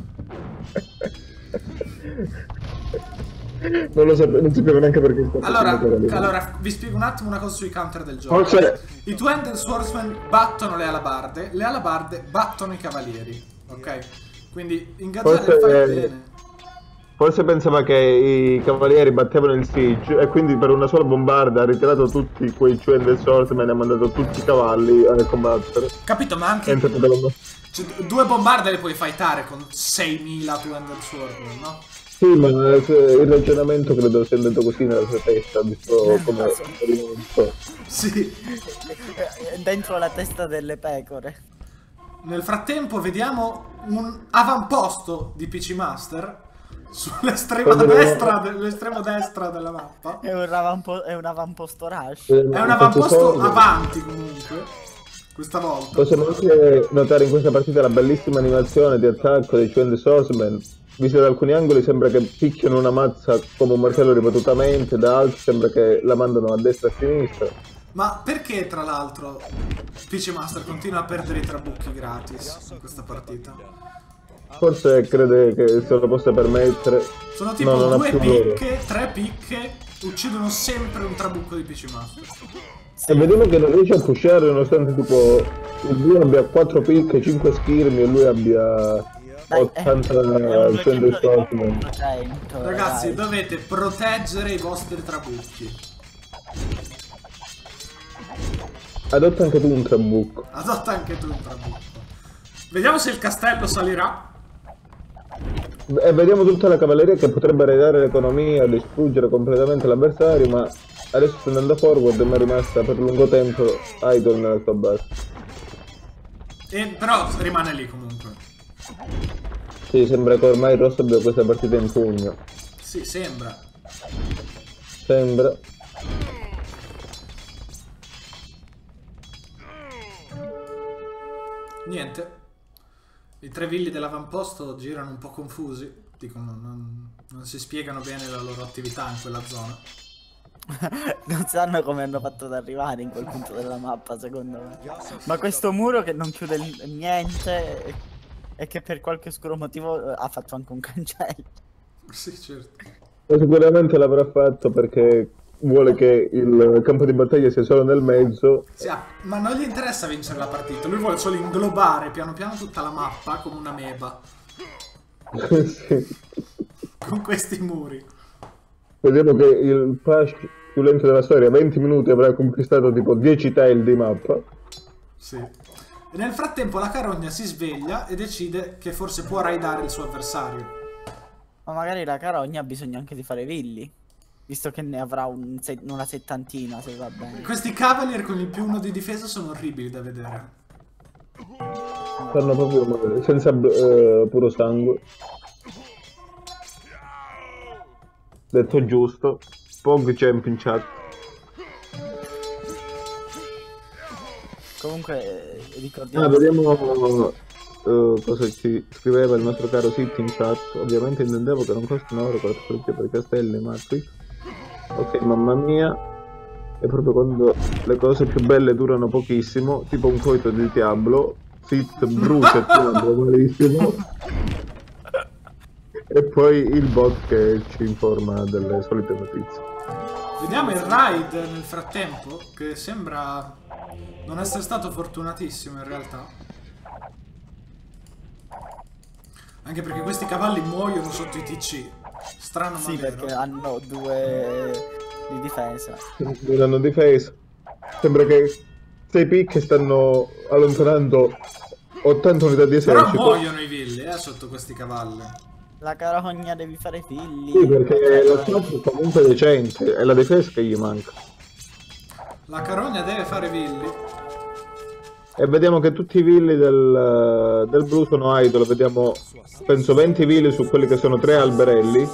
Non lo sapevo, non sapevo neanche perché sto Allora, facendo quella lì. allora, vi spiego un attimo una cosa sui counter del gioco. Forse I Twelve Swordsman battono le alabarde, le alabarde battono i cavalieri, ok? Quindi ingaggiare Forse- il fight bene. Forse pensava che i cavalieri battevano il siege e quindi per una sola bombarda ha ritirato tutti quei Chuende Swordsman e ha mandato tutti i cavalli a combattere. Capito, ma È anche entrato dalla- cioè, due bombarde le puoi fightare con seimila Twelve Swordsman, no? Sì, ma eh, il ragionamento credo sia andato così nella sua testa, visto come... Sì. Dentro la testa delle pecore. Nel frattempo vediamo un avamposto di P C Master sull'estrema Quello- destra, dell'estremo destra della mappa. È un avampo- è un avamposto rush. È È un avamposto avanti comunque, questa volta. Possiamo anche notare in questa partita la bellissima animazione di attacco dei Chuende Swordsman. Visto da alcuni angoli sembra che picchiano una mazza come un martello ripetutamente, da altri sembra che la mandano a destra e a sinistra. Ma perché tra l'altro P C Master continua a perdere i trabucchi gratis in questa partita? Forse crede che se lo possa permettere. Sono tipo No, non ha due più loro. picche, tre picche, uccidono sempre un trabucco di P C Master. E vediamo che non riesce a pushare nonostante tipo il blu abbia quattro picche, cinque skirmi e lui abbia Dai, ottanta è un Chuende esempio di Swordsman. quattrocento, Ragazzi, ragazzi. dovete proteggere i vostri trabucchi. Adotta anche tu un trabucco. Adotta anche tu un trabucco. Vediamo se il castello salirà. E vediamo tutta la cavalleria che potrebbe redare l'economia, distruggere completamente l'avversario, ma adesso sta andando forward e mi è rimasta per lungo tempo idle nella sua base. E, però rimane lì comunque. Sì, sembra che ormai il rosso abbia questa partita in pugno. Sì, sembra. Sembra. Niente. I tre villi dell'avamposto girano un po' confusi. Dicono, non, non si spiegano bene la loro attività in quella zona. Non sanno come hanno fatto ad arrivare in quel punto della mappa, secondo me. Ma questo muro che non chiude il- niente e- e che per qualche oscuro motivo eh, ha fatto anche un cancello. Sì, certo. Ma sicuramente l'avrà fatto perché vuole che il campo di battaglia sia solo nel mezzo. Sì, ah, ma non gli interessa vincere la partita. Lui vuole solo inglobare piano piano tutta la mappa come una meba. Sì. Con questi muri. Vediamo che il push più lento della storia, venti minuti, avrà conquistato tipo dieci tile di mappa. Sì. E nel frattempo la carogna si sveglia e decide che forse può raidare il suo avversario. Ma magari la carogna ha bisogno anche di fare villi. Visto che ne avrà un se- una settantina, se va bene. Questi cavalier con il più uno di difesa sono orribili da vedere. Fanno proprio male, senza eh, puro sangue. detto giusto. Pog Champ in chat. Comunque, eh, Ah, ricordiamo... vediamo uh, cosa ci scriveva il nostro caro Sit in chat. Ovviamente intendevo che non costano oro quattro per i castelli, ma qui. Ok, mamma mia. È proprio quando le cose più belle durano pochissimo, tipo un coito di Diablo. Sit brucia il Diablo malissimo. E poi il bot che ci informa delle solite notizie. Vediamo il raid nel frattempo, che sembra non essere stato fortunatissimo in realtà. Anche perché questi cavalli muoiono sotto i T C. Strano, Sì, ma vero. perché hanno due di difesa. Non hanno difesa. Sembra che sei picche stanno allontanando ottanta unità di Però esercito. muoiono i villi, eh, sotto questi cavalli. La carogna devi fare figli. Sì, perché lo spazio è comunque decente, è la difesa che gli manca. La carogna deve fare villi. E vediamo che tutti i villi del, del blu sono idol, vediamo penso venti villi su quelli che sono tre alberelli.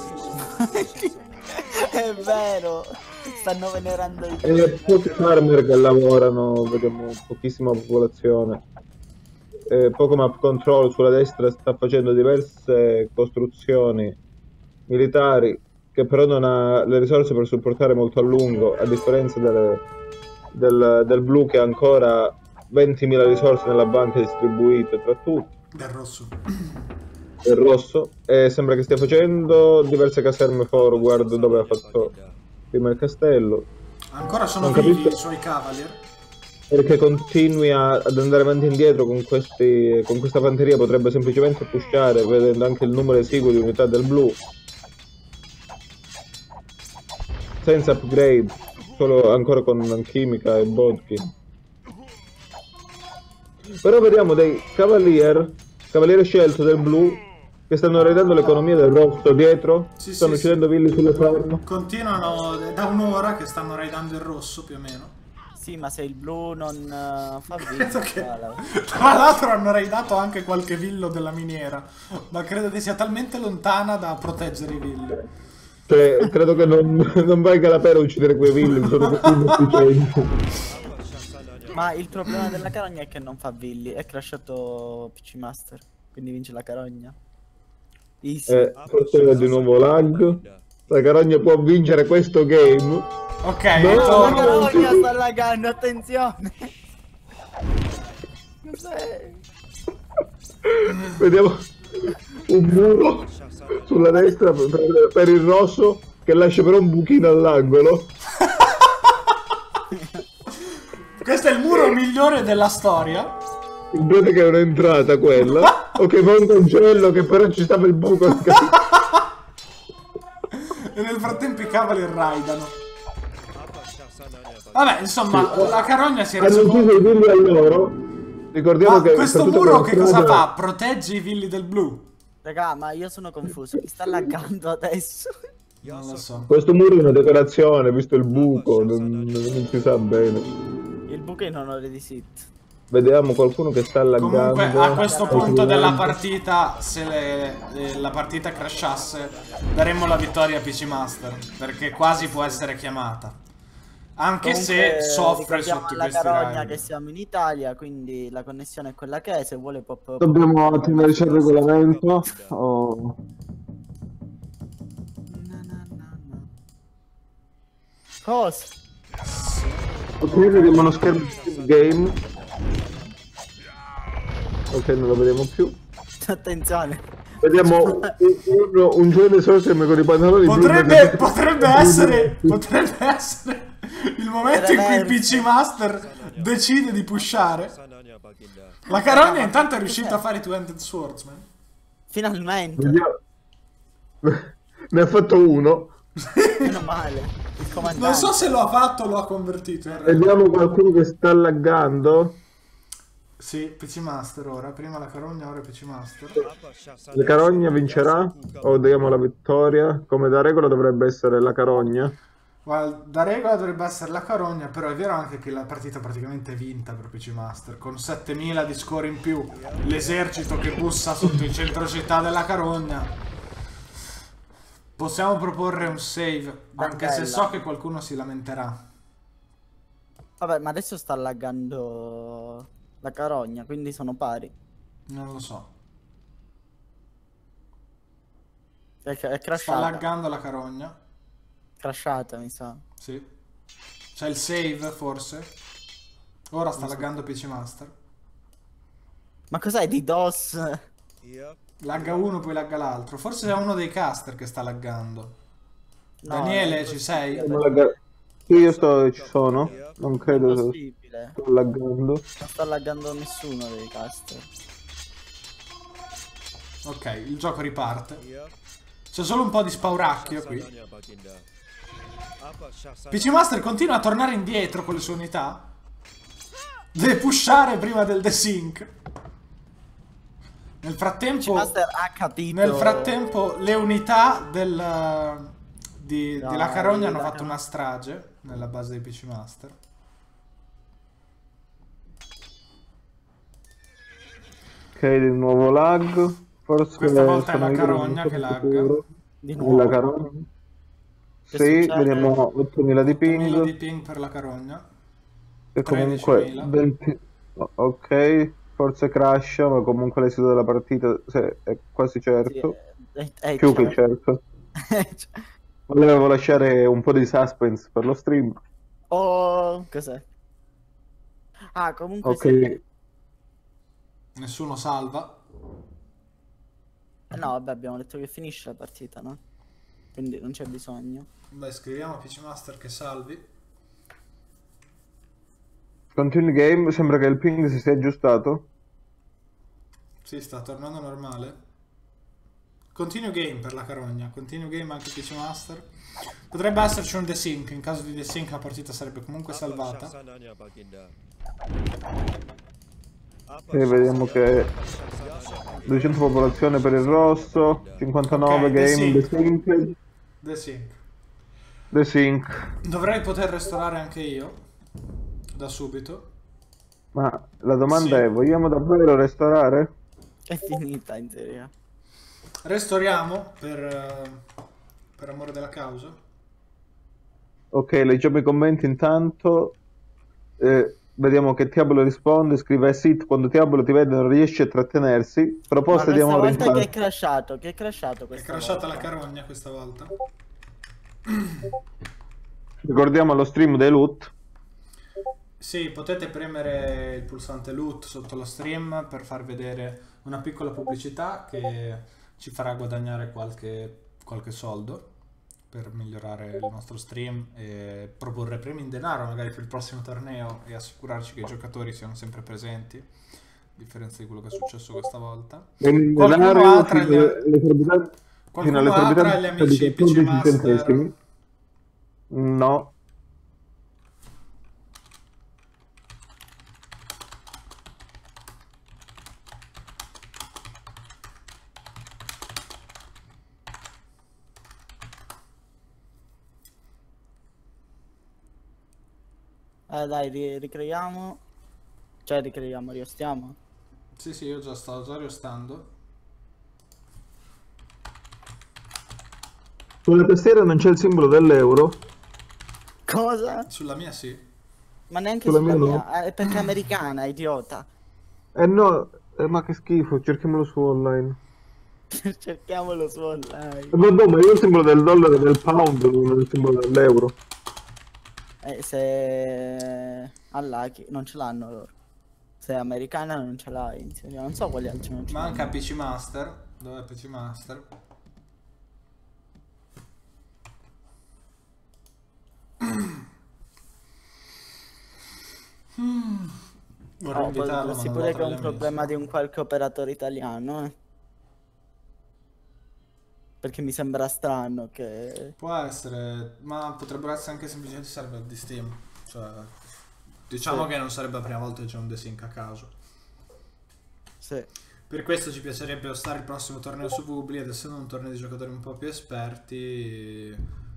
È vero. Stanno venerando i E pochi farmer che lavorano, vediamo pochissima popolazione. Eh, poco map control sulla destra sta facendo diverse costruzioni militari che però non ha le risorse per supportare molto a lungo, a differenza delle, del, del blu che ha ancora ventimila risorse nella banca distribuite tra tutti. Del rosso. Il rosso, e sembra che stia facendo diverse caserme forward dove ha fatto prima il castello. Ancora sono Non vivi capisco. i suoi cavalier. Perché continui a- ad andare avanti e indietro con, questi, con questa fanteria, potrebbe semplicemente pushare, vedendo anche il numero esiguo di unità del blu. Senza upgrade, solo ancora con chimica e bodkin. Però vediamo dei cavalier, cavaliere scelto del blu, che stanno raidando l'economia del rosso dietro, Sì, stanno sì, uccidendo villi sulle farm. Continuano è da un'ora che stanno raidando il rosso più o meno. Sì, ma se il blu non uh, fa Credo che vita, tra l'altro hanno raidato anche qualche villo della miniera, ma credo che sia talmente lontana da proteggere i villi. Cioè, credo che non, non valga la pena uccidere quei villi, sono così inefficienti. ma il problema della carogna è che non fa villi. È crashato P C Master, quindi vince la carogna. Easy. Eh, forse è di nuovo lag. La carogna può vincere questo game. Ok, No, La torno. carogna sta laggando, attenzione. Cos'è? Vediamo un muro sulla destra per, per il rosso che lascia però un buchino all'angolo. Questo è il muro migliore della storia. In pratica è un'entrata quella. Ok, fa un cancello che però ci stava il buco. E nel frattempo i cavali raidano. Vabbè, insomma, la carogna si è reso Hanno conto. ucciso i villi a loro. Ricordiamo Ma che questo per tutta muro quella che cosa strada- fa? Protegge i villi del blu? Raga, ma io sono confuso. Mi sta laggando adesso. Non lo so. Questo muro è una decorazione, visto il buco, non, non si sa bene. Il buco è in onore di Sith. Vediamo qualcuno che sta laggando. Comunque a questo punto della Oscillando. partita, se le- le- la partita crashasse, daremmo la vittoria a P C Master, perché quasi può essere chiamata. Anche Comunque, se soffre ricordiamo sotto alla questi carogna raid. che siamo in Italia, quindi la connessione è quella che è. Se vuole può... può- Dobbiamo attenerci al regolamento. Oh. Na, na, na, na. Cosa? Ok, vediamo uno schermo di game. Ok, non lo vediamo più. Attenzione. Vediamo un, un, un giovane social con i pantaloni blu Potrebbe, mezzo- potrebbe essere, potrebbe essere il momento in cui Reverso. P C Master decide di pushare. La carogna intanto è riuscita a fare i Two-Handed Swordsman. Finalmente. Vediamo. Ne ha fatto uno. Meno male. Il comandante. Non so se lo ha fatto o lo ha convertito in realtà. Vediamo qualcuno che sta laggando. Sì, P C Master ora, prima la carogna, ora P C Master. La carogna vincerà o diamo la vittoria? Come da regola dovrebbe essere la carogna. Guarda, da regola dovrebbe essere la carogna, però è vero anche che la partita praticamente è vinta per P C Master, con settemila di score in più, l'esercito che bussa sotto il centro città della carogna. Possiamo proporre un save, anche se Bella. so che qualcuno si lamenterà. Vabbè, ma adesso sta laggando la carogna, quindi sono pari. Non lo so. È, è Sta crashata. laggando la carogna. Crashata, mi sa. Sì. C'è il save, forse. Ora sta Non so. laggando P C Master. Ma cos'è di DOS? Lagga uno, poi lagga l'altro. Forse è uno dei caster che sta laggando. No, Daniele, è ci sei? Non lagga- Sì, io sto, ci sono. Non È credo che impossibile. sto laggando. Non sta laggando nessuno dei caster. Ok, il gioco riparte. C'è solo un po' di spauracchio qui. P C Master continua a tornare indietro con le sue unità. Deve pushare prima del desync. Nel P C frattempo, Master ha capito. nel frattempo le unità del, di, No, della carogna hanno la fatto car- una strage nella base dei P C Master. Ok, di nuovo lag. Forse Questa volta è sono la io, carogna non che sono lagga. sicuro. Di È nuovo. la carogna. Che Sì, succede? vediamo ottomila di ottomila di ping. ping per la carogna. E comunque tredicimila. venti. Ok, forse crasha, ma comunque l'esito della partita se- è quasi Sì, certo. è, è Più che certo. certo. Volevo lasciare un po' di suspense per lo stream. Oh, cos'è? Ah, comunque Ok, sì. Nessuno salva. Eh no, vabbè, abbiamo detto che finisce la partita, no? Quindi non c'è bisogno. Beh, scriviamo a P C Master che salvi. continue game, sembra che il ping si sia aggiustato. Sì, sta tornando normale. Continue game per la carogna. Continue game anche P C Master. Potrebbe esserci un desync. In caso di desync la partita sarebbe comunque salvata. E vediamo che duecento popolazione per il rosso, cinquantanove Ok, game, desync. desync, Desync. desync. Dovrei poter restaurare anche io. Da subito. Ma la domanda Sì. è, vogliamo davvero restaurare? È finita in teoria. Restauriamo per, eh, per amore della causa. Ok, leggiamo i commenti intanto. Eh, vediamo che Diablo risponde, scrive sit, quando Diablo ti vede non riesce a trattenersi. Ma Proposte di questa amore in volta che è faccia. crashato? Che è crashato È questa crashata la volta? carogna questa volta. Ricordiamo lo stream dei loot. Sì, potete premere il pulsante loot sotto lo stream per far vedere una piccola pubblicità che ci farà guadagnare qualche, qualche soldo per migliorare il nostro stream e proporre premi in denaro magari per il prossimo torneo e assicurarci che i giocatori siano sempre presenti, a differenza di quello che è successo questa volta. Il Qualcuno denario ha tra fino gli, all'esorbitanti- fino qualcuno ha tra gli all'esorbitanza amici di P C quattordici centesimi. Master? No. Eh dai, ri- ricreiamo. Cioè, ricreiamo, riostiamo. Sì, sì, io già sto già riostando. Sulla tastiera non c'è il simbolo dell'euro. Cosa? Sulla mia sì. Ma neanche Sulla sulla mia no. mia. Eh, È perché è americana, idiota. Eh no, eh, ma che schifo, cerchiamolo su online. Cerchiamolo su online. Eh, vabbè, ma io ho il simbolo del dollaro e del pound, non il simbolo dell'euro. Eh, se... All'Aki non ce l'hanno loro. Se è americana non ce l'hai, in teoria. Non so quali altri non ce Manca l'hanno. P C Master. Dov'è P C Master? Vorrei Oh, invitarlo, ma potresti non pure l'ho che tra è gli un amici. problema di un qualche operatore italiano, eh. Perché mi sembra strano che... Può essere, ma potrebbero essere anche semplicemente server di Steam. Cioè, diciamo Sì. che non sarebbe la prima volta che c'è un desync a caso. Sì. Per questo ci piacerebbe ostare il prossimo torneo su Vubli ed essendo un torneo di giocatori un po' più esperti.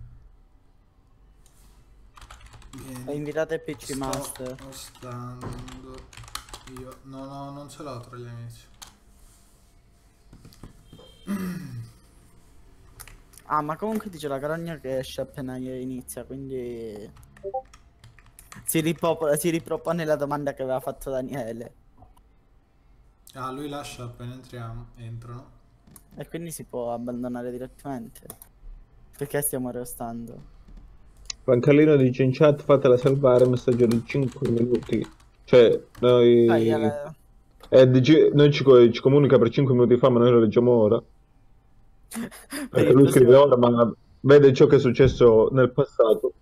Vieni. E invitate P C Sto Master. ostando io. No, no, non ce l'ho tra gli amici. Ah, ma comunque dice la carogna che esce appena inizia, quindi si, ripopola- si ripropone la domanda che aveva fatto Daniele. Ah, lui lascia appena entriamo, entrano. E quindi si può abbandonare direttamente. Perché stiamo restando? Pancalino dice in chat fatela salvare, messaggio di cinque minuti. Cioè, noi... Dai, alla- eh, dice- noi ci, co- ci comunica per cinque minuti fa, ma noi lo leggiamo ora. per Perché il lui scrive prossimo- ora, ma vede ciò che è successo nel passato.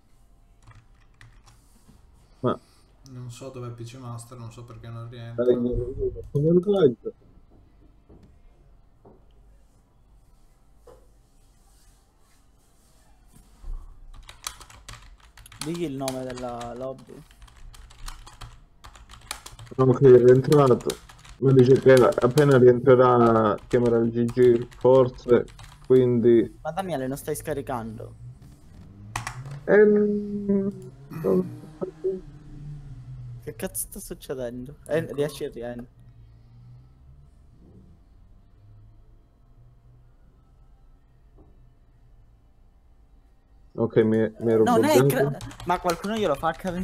Ma... Non so dov'è P C Master, non so perché non rientra. come lo fai? Digli il nome della lobby. Ok, è rientrato. Mi dice che appena rientrerà chiamerà il G G, forse, quindi... Ma Daniele, non stai scaricando? Ehm, Che cazzo sta succedendo? Eh, riesci a rientrare? Ok, mi, mi ero Non è bloccato. cra- Ma qualcuno glielo fa capire?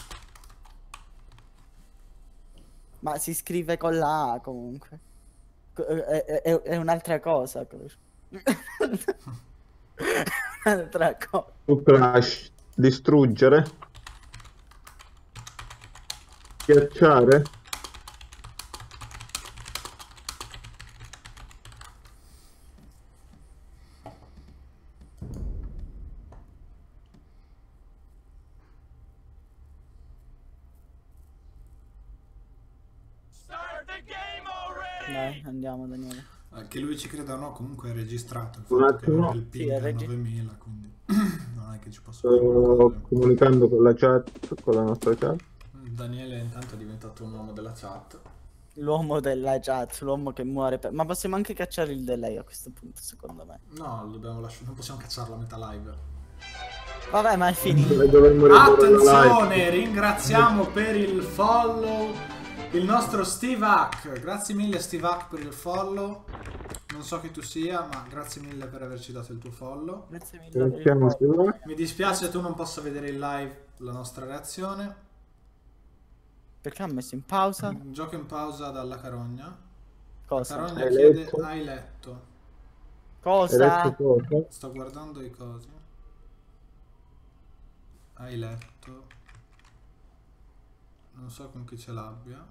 Ma si scrive con la A comunque. Co- È, è- è- è un'altra cosa. Un'altra cosa. Su Crash, distruggere, schiacciare, Dai, andiamo Daniele. Che lui ci creda o no, comunque è registrato. Il Un fatto che attimo. aveva il ping Sì, è a regi- novemila, quindi non è che ci posso dire sto qualcosa. comunicando con la chat, con la nostra chat. Daniele intanto è diventato un uomo della chat. L'uomo della chat, l'uomo che muore per... Ma possiamo anche cacciare il delay a questo punto, secondo me. No, lo dobbiamo lasciare, non possiamo cacciarlo a metà live. Vabbè, ma è finito. Dovremmo ridurre la live. Attenzione, ringraziamo per il follow il nostro Steve Hack. Grazie mille Steve Hack per il follow. Non so chi tu sia, ma grazie mille per averci dato il tuo follow. Grazie mille. per il Iniziamo follow. su- Mi dispiace tu non possa vedere in live la nostra reazione. Perché ha messo in pausa? Gioco in pausa dalla carogna. Cosa? Carogna Hai chiede: letto? hai letto? Hai Cosa? letto cosa? Sto guardando i cosi. Hai letto? Non so con chi ce l'abbia.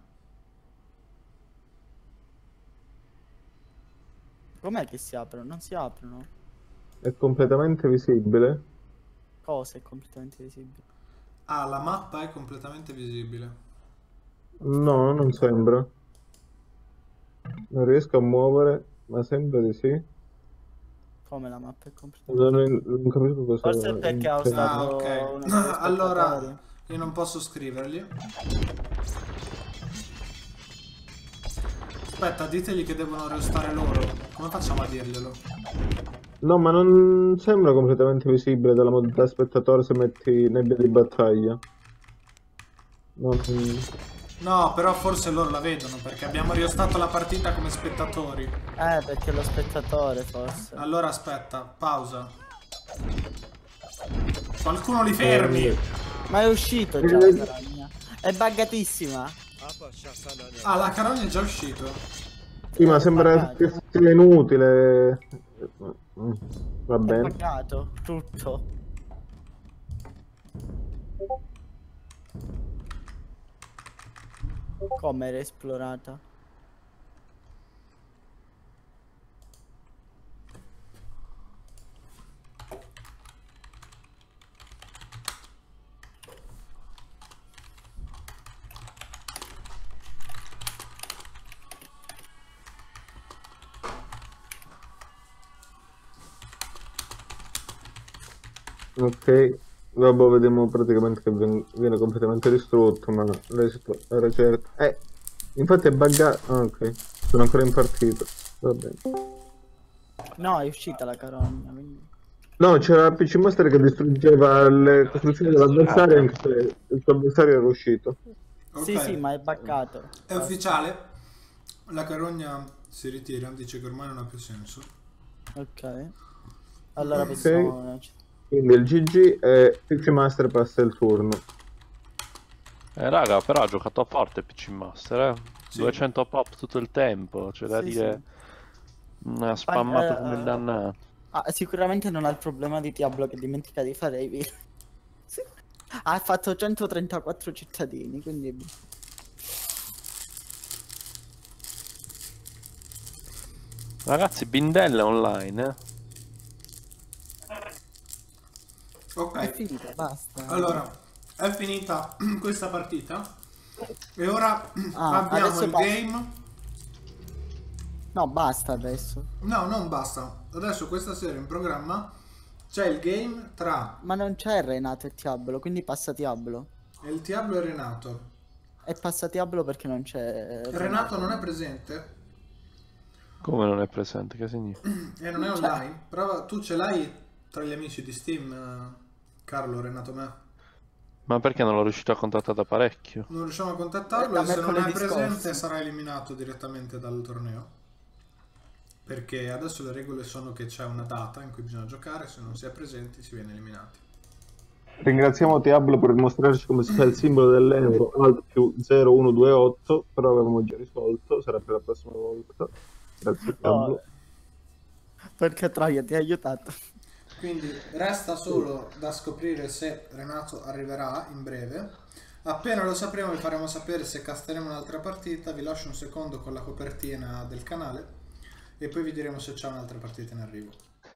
Com'è che si aprono? Non si aprono. È completamente visibile. Cosa è completamente visibile? Ah, la mappa è completamente visibile. No, non sembra. Non riesco a muovere, ma sembra di sì. Come la mappa è completamente... Non, non capisco cosa... Forse è perché ha cioè, usato Ah, uno ok. dei spettatori. Allora, io non posso scrivergli. Aspetta, ditegli che devono restare loro. Come facciamo a dirglielo? No, ma non sembra completamente visibile dalla modalità spettatore se metti nebbia di battaglia. Non... No, però forse loro la vedono perché abbiamo riostato la partita come spettatori. Eh, perché è lo spettatore forse. Allora aspetta, pausa. Qualcuno li fermi! Ma è uscito già la carogna. È buggatissima. Ah, la carogna è già uscito. Sì, ma sembra che sia inutile. Mm, Va È bene. buggato tutto. Come era esplorata? Ok, dopo vediamo praticamente che ven- viene completamente distrutto, ma l'esito era certo. Eh, infatti è buggato. Ah, ok, sono ancora in partita. Va bene. No, è uscita la carogna. Quindi... No, c'era P C Master che distruggeva le costruzioni dell'avversario anche se il suo avversario era uscito. Ok. Sì, sì, ma è buggato. È ufficiale. La carogna si ritira, dice che ormai non ha più senso. Ok. Allora Ok. possiamo... Quindi il G G e P C Master passa il turno. Eh raga, però ha giocato forte P C Master, eh. Sì. duecento pop tutto il tempo, c'è da Sì, dire... sì. Ha spammato eh, come il eh. dannato. Ah, sicuramente non ha il problema di Diablo che dimentica di fare i virus. Sì. Ha fatto centotrentaquattro cittadini, quindi... Ragazzi, Bindella online, eh. È Ok, finita, basta. allora, è finita questa partita e ora Ah, abbiamo adesso il basta. game. No, basta adesso. No, non basta. Adesso questa sera in programma c'è il game tra Ma non c'è Renato e Diablo, quindi passa Diablo. il Diablo e Renato. E passa Diablo perché non c'è... Renato non è presente Come non è presente? Che significa? e non è Cioè- online. Prova, tu ce l'hai tra gli amici di Steam, eh, Carlo, Renato, me. Ma perché non l'ho riuscito a contattare da parecchio? Non riusciamo a contattarlo Da e se non è mercoledì presente scorso. sarà eliminato direttamente dal torneo. Perché adesso le regole sono che c'è una data in cui bisogna giocare, se non si è presenti si viene eliminati. Ringraziamo Diablo per mostrarci come si fa il simbolo dell'euro alt più zero uno due otto, però avevamo già risolto, sarà per la prossima volta. Grazie Diablo. No, perché Troia ti ha aiutato. Quindi resta solo da scoprire se Renato arriverà in breve. Appena lo sapremo vi faremo sapere se casteremo un'altra partita. Vi lascio un secondo con la copertina del canale e poi vi diremo se c'è un'altra partita in arrivo.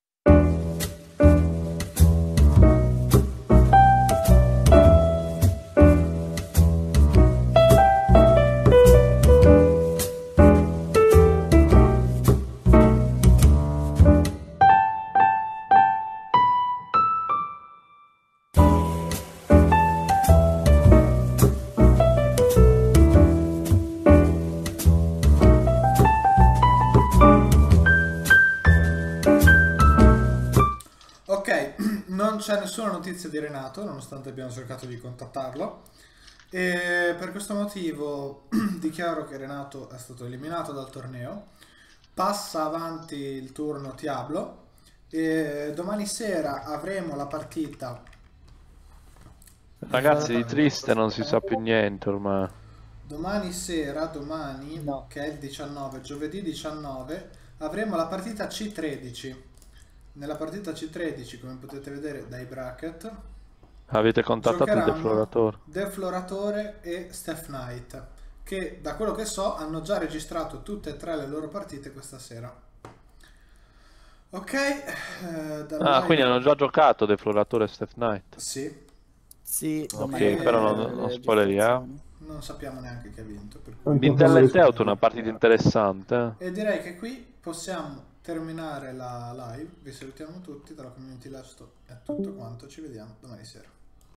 Ok, non c'è nessuna notizia di Renato, nonostante abbiamo cercato di contattarlo. E per questo motivo dichiaro che Renato è stato eliminato dal torneo. Passa avanti il turno Diablo. E domani sera avremo la partita. Ragazzi, di triste non si sa più niente ormai. Domani sera, domani, No. che è il diciannove, giovedì diciannove, avremo la partita C tredici. Nella partita C tredici, come potete vedere dai bracket, Avete contattato il giocheranno defloratore? Defloratore e Steph Knight, che da quello che so hanno già registrato tutte e tre le loro partite questa sera. Ok, eh, dalla Ah, live- quindi hanno già giocato defloratore e Steph Knight. Sì, Sì, Ok, domani però non- le non spoileri, eh. registrazioni. non sappiamo neanche chi ha vinto. Per cui... Anche Bindella e noi- Teuto, una partita interessante. eh. E direi che qui possiamo terminare la live. Vi salutiamo tutti, dalla Community Last è tutto quanto, ci vediamo domani sera.